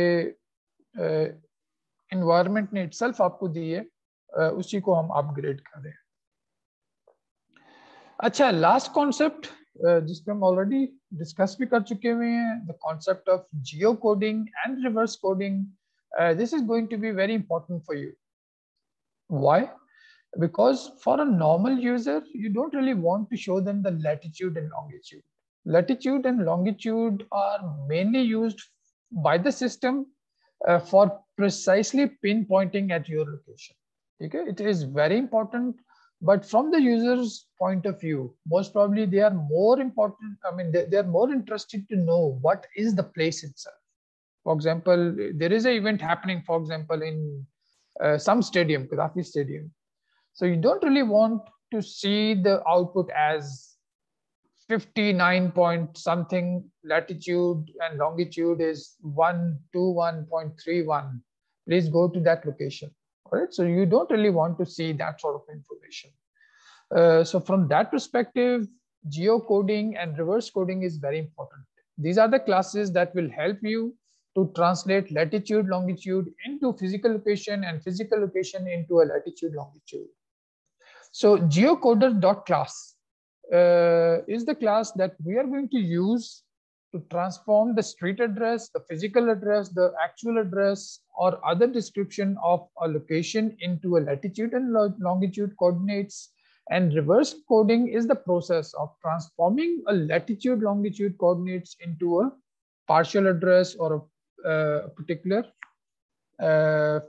एनवायरनमेंट ने इटसेल्फ आपको दी है, उसी को हम अपग्रेड कर रहे हैं. अच्छा, लास्ट कॉन्सेप्ट जिसपे हम ऑलरेडी डिस्कस भी कर चुके हुए हैं, the concept of geo coding and reverse coding. This is going to be very important for you. Why? Because for a normal user, you don't really want to show them the latitude and longitude. Latitude and longitude are mainly used by the system for precisely pinpointing at your location. Okay? It is very important, but from the user's point of view, most probably they are more important. I mean, they are more interested to know what is the place itself. For example, there is an event happening, for example, in some stadium, Gaddafi Stadium. So you don't really want to see the output as 59 point something latitude and longitude is 121.31. Please go to that location. All right. So you don't really want to see that sort of information. So from that perspective, geocoding and reverse coding is very important. These are the classes that will help you to translate latitude, longitude into physical location and physical location into a latitude, longitude. So geocoder.class is the class that we are going to use to transform the street address, the physical address, the actual address, or other description of a location into a latitude and longitude coordinates. And reverse coding is the process of transforming a latitude, longitude coordinates into a partial address or a particular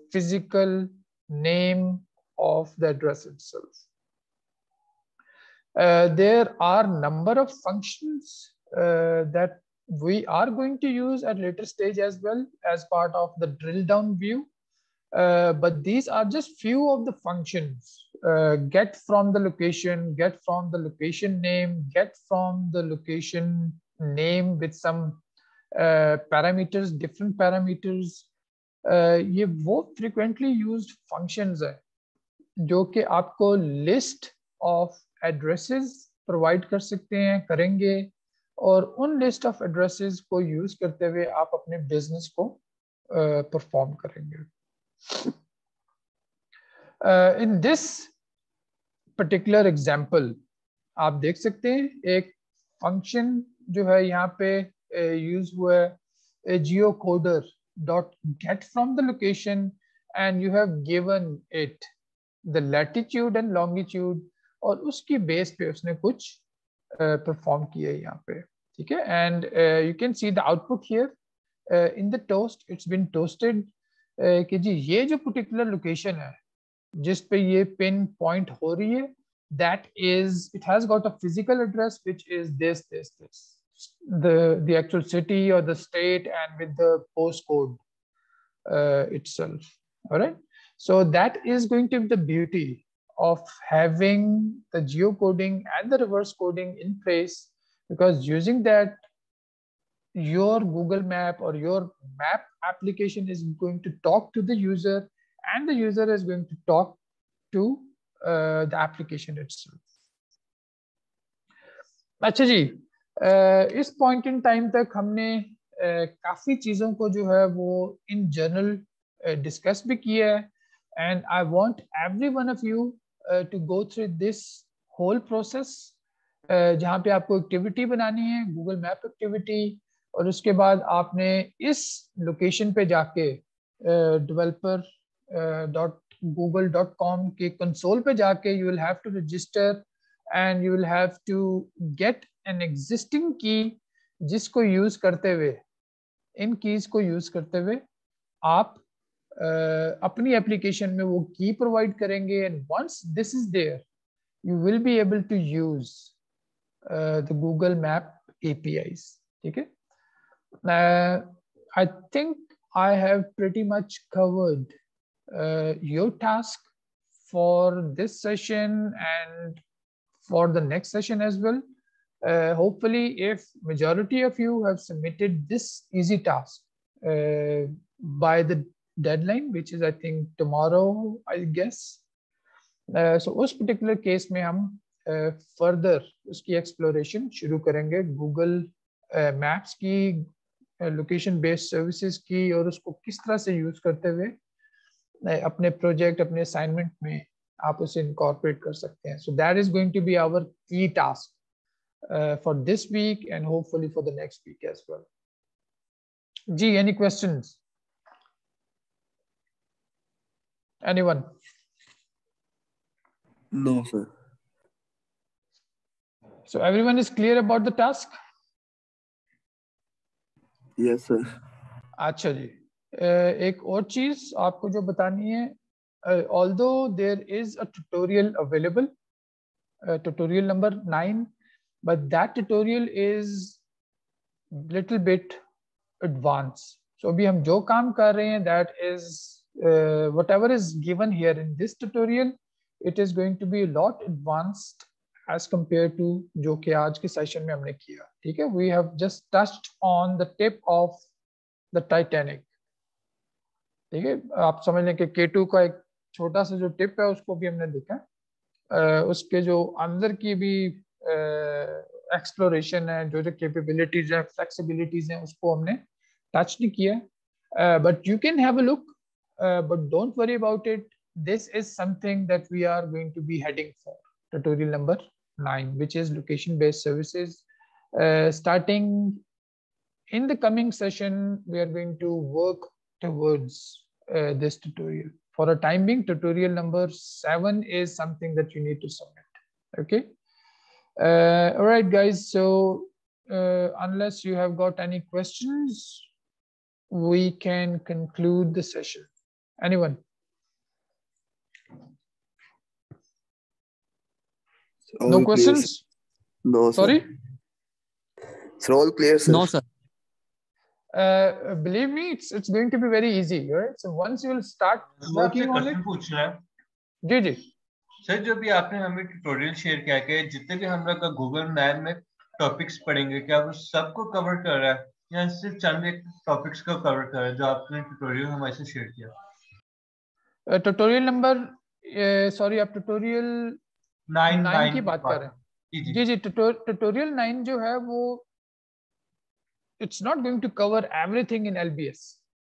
physical name of the address itself. There are number of functions that we are going to use at later stage as well as part of the drill down view. But these are just few of the functions. Get from the location, get from the location name, get from the location name with some parameters, different parameters. ये वो frequently used functions है जो कि आपको list of addresses provide कर सकते हैं, करेंगे, और उन list of addresses को use करते हुए आप अपने business को perform करेंगे. In this particular example, आप देख सकते हैं एक function जो है यहाँ पे use हुआ है geocoder dot get from the location, and you have given it the latitude and longitude, और उसकी base पे उसने कुछ perform किया है यहाँ पे, ठीक है. And you can see the output here in the toast. It's been toasted कि जी ये जो particular location है जिस पे ये pin point हो रही है, that is, it has got a physical address which is this, the actual city or the state, and with the postcode itself. All right, so that is going to be the beauty of having the geocoding and the reverse coding in place, because using that, your Google Map or your map application is going to talk to the user, and the user is going to talk to the application itself. अच्छा जी, इस point in time तक हमने काफी चीजों को जो है वो in general discuss भी किया है, and I want every one of you to go through this whole process, जहाँ पे आपको activity बनानी है, Google Map activity, और उसके बाद आपने इस location पे जाके developer.google.com के console पे जाके you will have to register, and you will have to get an existing key जिसको use करते हुए, इन keys को use करते हुए आप अपनी application में वो key provide करेंगे, and once this is there, you will be able to use the Google Map APIs. ठीक है? I think I have pretty much covered your task for this session and for the next session as well. Hopefully, if majority of you have submitted this easy task by the deadline, which is I think tomorrow, I guess. So उस particular case में हम further उसकी exploration शुरू करेंगे Google Maps की, location based services की, और उसको किस तरह से use करते हुए अपने project, अपने assignment में आप उसे incorporate कर सकते हैं. So that is going to be our key task for this week and hopefully for the next week as well. Ji, any questions? Anyone? No, sir. So everyone is clear about the task? Yes, sir. अच्छा जी, एक और चीज आपको जो बतानी है, although there is a tutorial available, tutorial number 9, but that tutorial is little bit advanced. So अभी हम जो काम कर रहे हैं, that is whatever is given here in this tutorial, it is going to be a lot advanced as compared to जो कि आज के session में हमने किया. ठीक है? We have just touched on the tip of the Titanic. ठीक है? आप समझ लें कि K2 का एक छोटा सा जो टिप है उसको भी हमने देखा, उसके जो अंदर की भी एक्सप्लोरेशन है, जो जो कैपेबिलिटीज है, फ्लेक्सिबिलिटीज हैं, उसको हमने टच नहीं किया. But you can have a look, but don't worry about it. This is something that we are going to be heading for, tutorial number 9, which is location based services. Starting in the coming session, we are going to work towards this tutorial. For a time being, tutorial number 7 is something that you need to submit. Okay. All right, guys. So unless you have got any questions, we can conclude the session. Anyone? No All clear, questions? sir. No, sir. Sorry? Sir, all clear, sir. No, sir. Believe me, it's going to be very easy, right? So once you will start वो आपसे working on it, question पूछना है जी जी sir, जो भी आपने हमें tutorial share किया कि जितने भी हम लोग का गूगल मैप में टॉपिक्स पढ़ेंगे, क्या वो सबको कवर कर रहा है या सिर्फ चंद एक टॉपिक्स को कवर कर रहा है जो आपने ट्यूटोरियल हमारे से शेयर किया? ट्यूटोरियल नंबर सॉरी आप ट्यूटोरियल 9 की बात कर रहे हैं? जी जी ट्यूटोरियल 9 जो है वो it's not going to cover everything in LBS,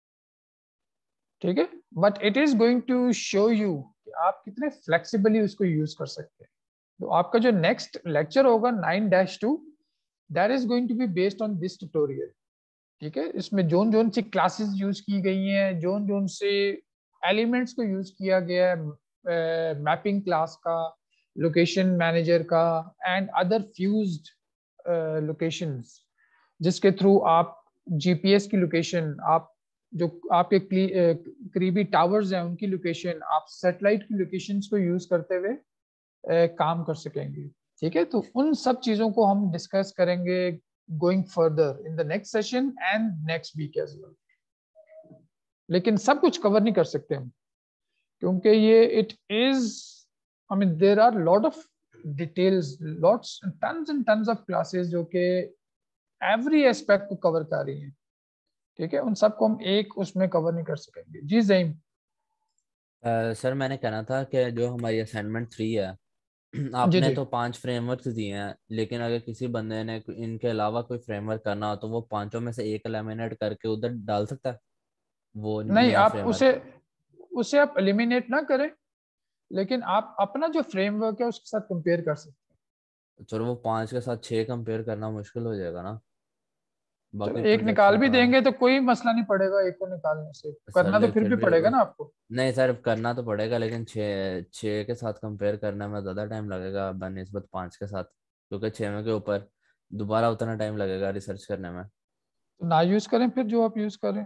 ठीक है, but it is going to show you कि आप कितने flexibly उसको use कर सकते हैं. तो आपका जो next lecture होगा 9-2 that is going to be based on this tutorial, ठीक है. इसमें जोन सी classes use की गई हैं, जोन से elements को use किया गया है, mapping class का, location manager का and other fused locations जिसके थ्रू आप जीपीएस की लोकेशन, आप जो आपके करीबी टावर्स हैं उनकी लोकेशन, आप सैटेलाइट की लोकेशंस को यूज करते हुए काम कर सकेंगे, ठीक है. तो उन सब चीजों को हम डिस्कस करेंगे going further in the next session and next week as well. लेकिन सब कुछ कवर नहीं कर सकते हम, क्योंकि ये it is I mean there are lot of details, lots tons and tons of classes जो कि एवरी एस्पेक्ट को कवर कर रही है, ठीक है. उन सबको हम एक उसमें कवर नहीं कर सकेंगे. जी ज़हीम. सर मैंने कहना था कि जो हमारी असाइनमेंट 3 है, आपने जी. तो 5 फ्रेमवर्क्स दिए हैं, लेकिन अगर किसी बंदे ने इनके अलावा कोई फ्रेमवर्क करना हो तो वो पांचों में से एक एलिमिनेट करके उधर डाल सकता है वो नहीं, नया आप फ्रेमवर्क. उसे आप एलिमिनेट ना करें, लेकिन आप अपना जो फ्रेमवर्क है उसके साथ कंपेयर कर सकते हैं. चलो वो 5 के साथ 6 कंपेयर करना मुश्किल हो जाएगा ना. बाकी एक प्रोजेक्ट्स निकाल भी में देंगे तो कोई मसला नहीं पड़ेगा, एक को निकालने से. सर करना तो फिर भी पड़ेगा ना आपको. नहीं सर करना तो पड़ेगा, लेकिन 6 के साथ कंपेयर करने में ज़्यादा टाइम लगेगा बनिस्बत 5 के साथ, क्योंकि 6 में के ऊपर दोबारा उतना टाइम लगेगा रिसर्च करने में. तो ना यूज करें फिर जो आप यूज करें,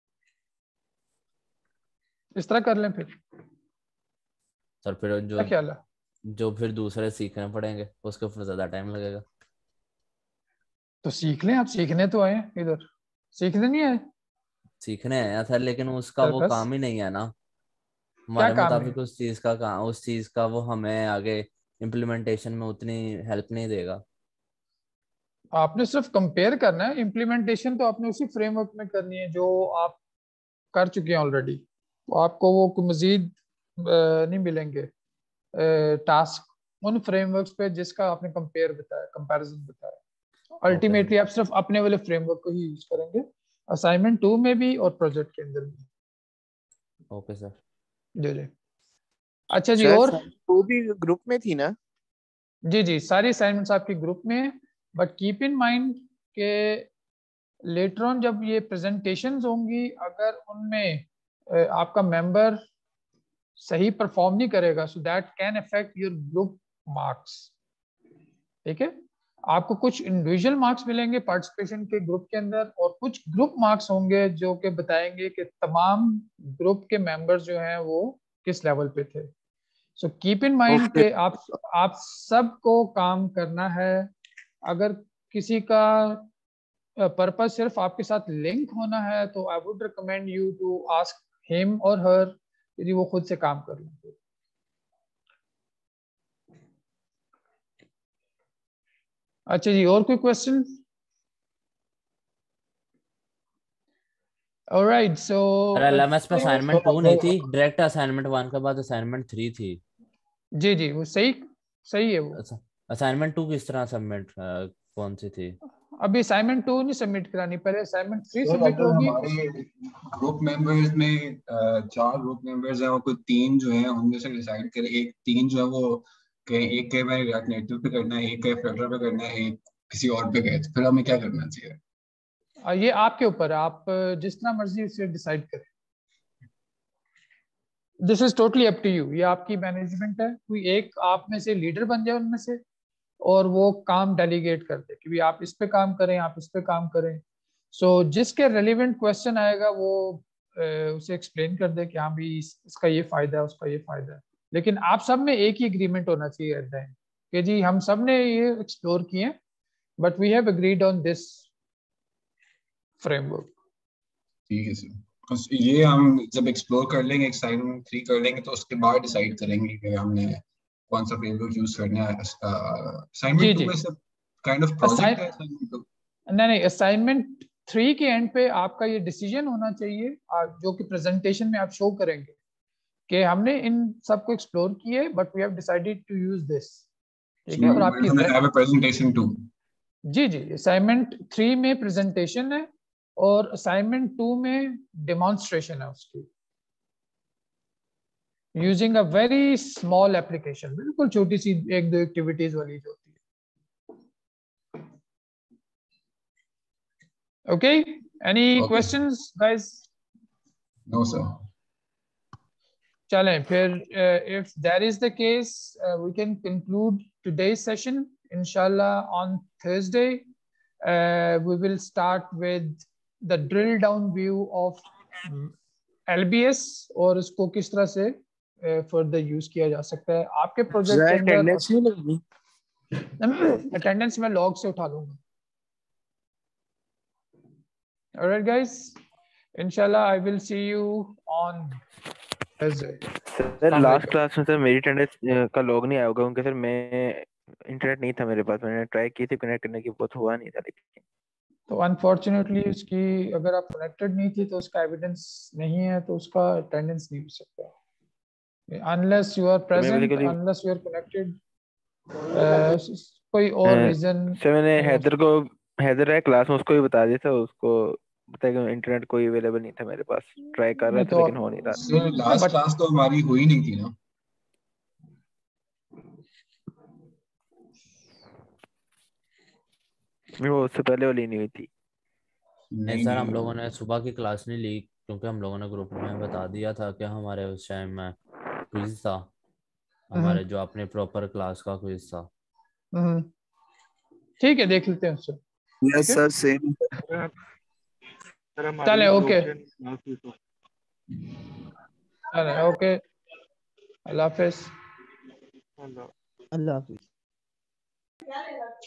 इस तरह कर लें फिर. सर फिर क्या ख्याल है? जो फिर दूसरे सीखने पड़ेंगे उसके ऊपर ज़्यादा टाइम लगेगा. तो सीख लें, आप सीखने तो आए हैं, इधर सीखने नहीं आए. सीखने आया सर, लेकिन उसका वो बस काम ही नहीं है ना क्या हमारे काम मुताबिक. है? उस चीज का वो हमें आगे इम्प्लीमेंटेशन में उतनी हेल्प नहीं देगा. आपने सिर्फ कंपेयर करना है, इम्प्लीमेंटेशन तो आपने उसी फ्रेमवर्क में करनी है जो आप कर चुके हैं ऑलरेडी. तो आपको वो मजीद नहीं मिलेंगे टास्क उन फ्रेमवर्क्स पे जिसका आपने कंपेयर बताया, कंपैरिजन बताया. अल्टीमेटली आप सिर्फ अपने वाले फ्रेमवर्क को ही यूज करेंगे, असाइनमेंट 2 में भी और प्रोजेक्ट के अंदर भी. Okay sir. जी. अच्छा जी. सर, और वो भी ग्रुप में थी ना? जी सारी असाइनमेंट्स आपकी ग्रुप में है, बट कीप इन माइंड के लेटर ऑन जब ये प्रेजेंटेशंस होंगी, अगर उनमें आपका मेंबर सही परफॉर्म नहीं करेगा, so that can affect your group marks, ठीक है. आपको कुछ इंडिविजुअल मार्क्स मिलेंगे पार्टिसिपेशन के ग्रुप के अंदर, और कुछ ग्रुप मार्क्स होंगे जो कि बताएंगे कि तमाम ग्रुप के मेंबर्स जो हैं वो किस लेवल पे थे. सो कीप इन माइंड कि आप सबको काम करना है. अगर किसी का पर्पस सिर्फ आपके साथ लिंक होना है तो I would recommend you to ask him or her, यदि वो खुद से काम कर लेंगे. अच्छा जी, और कोई क्वेश्चन? ऑलराइट. सो एलएमएस पे असाइनमेंट 2 नहीं थी, डायरेक्ट असाइनमेंट 1 के बाद असाइनमेंट 3 थी. जी वो सही है. वो असाइनमेंट 2 किस तरह सबमिट कौन सी थी? अभी असाइनमेंट 2 नहीं सबमिट करानी, पहले असाइनमेंट 3 सबमिट होगी. हमारे ग्रुप मेंबर्स में 4 ग्रुप मेंबर्स हैं और कोई 3 जो हैं उनमें से डिसाइड करें. एक 3 जो है वो एक के बारे रिएक्ट नेटिव पे करना है, एक के फ्लटर पे करना है, एक किसी और पे गए, तो फिर हमें क्या करना चाहिए? ये आपके ऊपर है, आप जिस तरह मर्जी उसे डिसाइड करें. This is totally up to you. ये आपकी मैनेजमेंट है. कोई एक आप में से लीडर बन जाए उनमें से और वो काम डेलीगेट कर दे कि भी आप इस पे काम करें, आप इस पे काम करें. सो जिसके रेलिवेंट क्वेश्चन आएगा वो उसे एक्सप्लेन कर दे कि हाँ भी इसका ये फायदा है, उसका ये फायदा है. लेकिन आप सब में एक ही एग्रीमेंट होना चाहिए एट द एंड कि जी हम सब ने ये एक्सप्लोर किए, but we have agreed on this framework. ठीक है सर, बस ये हम जब एक्सप्लोर कर लेंगे, असाइनमेंट 3 कर लेंगे, तो उसके बाद डिसाइड करेंगे कि हमने कौन सा फ्रेमवर्क यूज करना है। असाइनमेंट 2 में सब काइंड ऑफ प्रोजेक्ट है assignment 2? नहीं, असाइनमेंट 3 के एंड पे आपका ये डिसीजन होना चाहिए, जो कि प्रेजेंटेशन में आप शो करेंगे कि हमने इन सब को एक्सप्लोर किए, but we have decided to use this. ठीक है, और आपकी हैव अ प्रेजेंटेशन टू। जी, असाइनमेंट 3 में प्रेजेंटेशन है और असाइनमेंट 2 में डेमोन्स्ट्रेशन है उसकी, using a very small application, बिल्कुल छोटी सी 1-2 एक्टिविटीज वाली जो होती है। Okay, any questions guys? No sir. चलें फिर, if that is the case, we can conclude today's session. Inshallah on Thursday we will start with the drill down view of LBS और इसको किस तरह से further use किया जा सकता है आपके प्रोजेक्ट के अंदर। अटेंडेंस नहीं लगनी? अटेंडेंस मैं लॉग से उठा लूंगा। Alright guys, inshallah I will see you on Thursday. Sir last class में सर मेरी अटेंडेंस का लॉग नहीं आया होगा क्योंकि सर मैं इंटरनेट नहीं था मेरे पास, मैंने ट्राई की थी कनेक्ट करने की, बहुत हुआ नहीं था। लेकिन तो अनफॉर्चुनेटली उसकी, अगर आप कनेक्टेड नहीं थी तो उसका एविडेंस नहीं है, तो उसका अटेंडेंस नहीं हो सकता unless you are present, unless you are connected, कोई और रीजन। सर मैंने हैदर है क्लास में, उसको भी बता दिया था, उसको बताया कि इंटरनेट कोई अवेलेबल नहीं था मेरे पास, ट्राई कर रहा था लेकिन हो नहीं रहा। सर लास्ट क्लास तो हमारी हुई नहीं थी ना? वो उससे पहले वाली नहीं हुई थी। नहीं सर, हम लोगों ने सुबह की क्लास नहीं ली क्योंकि हम लोगों ने ग्रुप में बता दिया था कि हमारे उस टाइम में क्विज था, हमारे जो अपने प्रॉपर क्लास का क्विज था। ठीक है, देख लेते हैं उससे। Yes sir, same. चले ओके, चले ओके, अल्लाह हाफिज। अल्लाह हाफिज।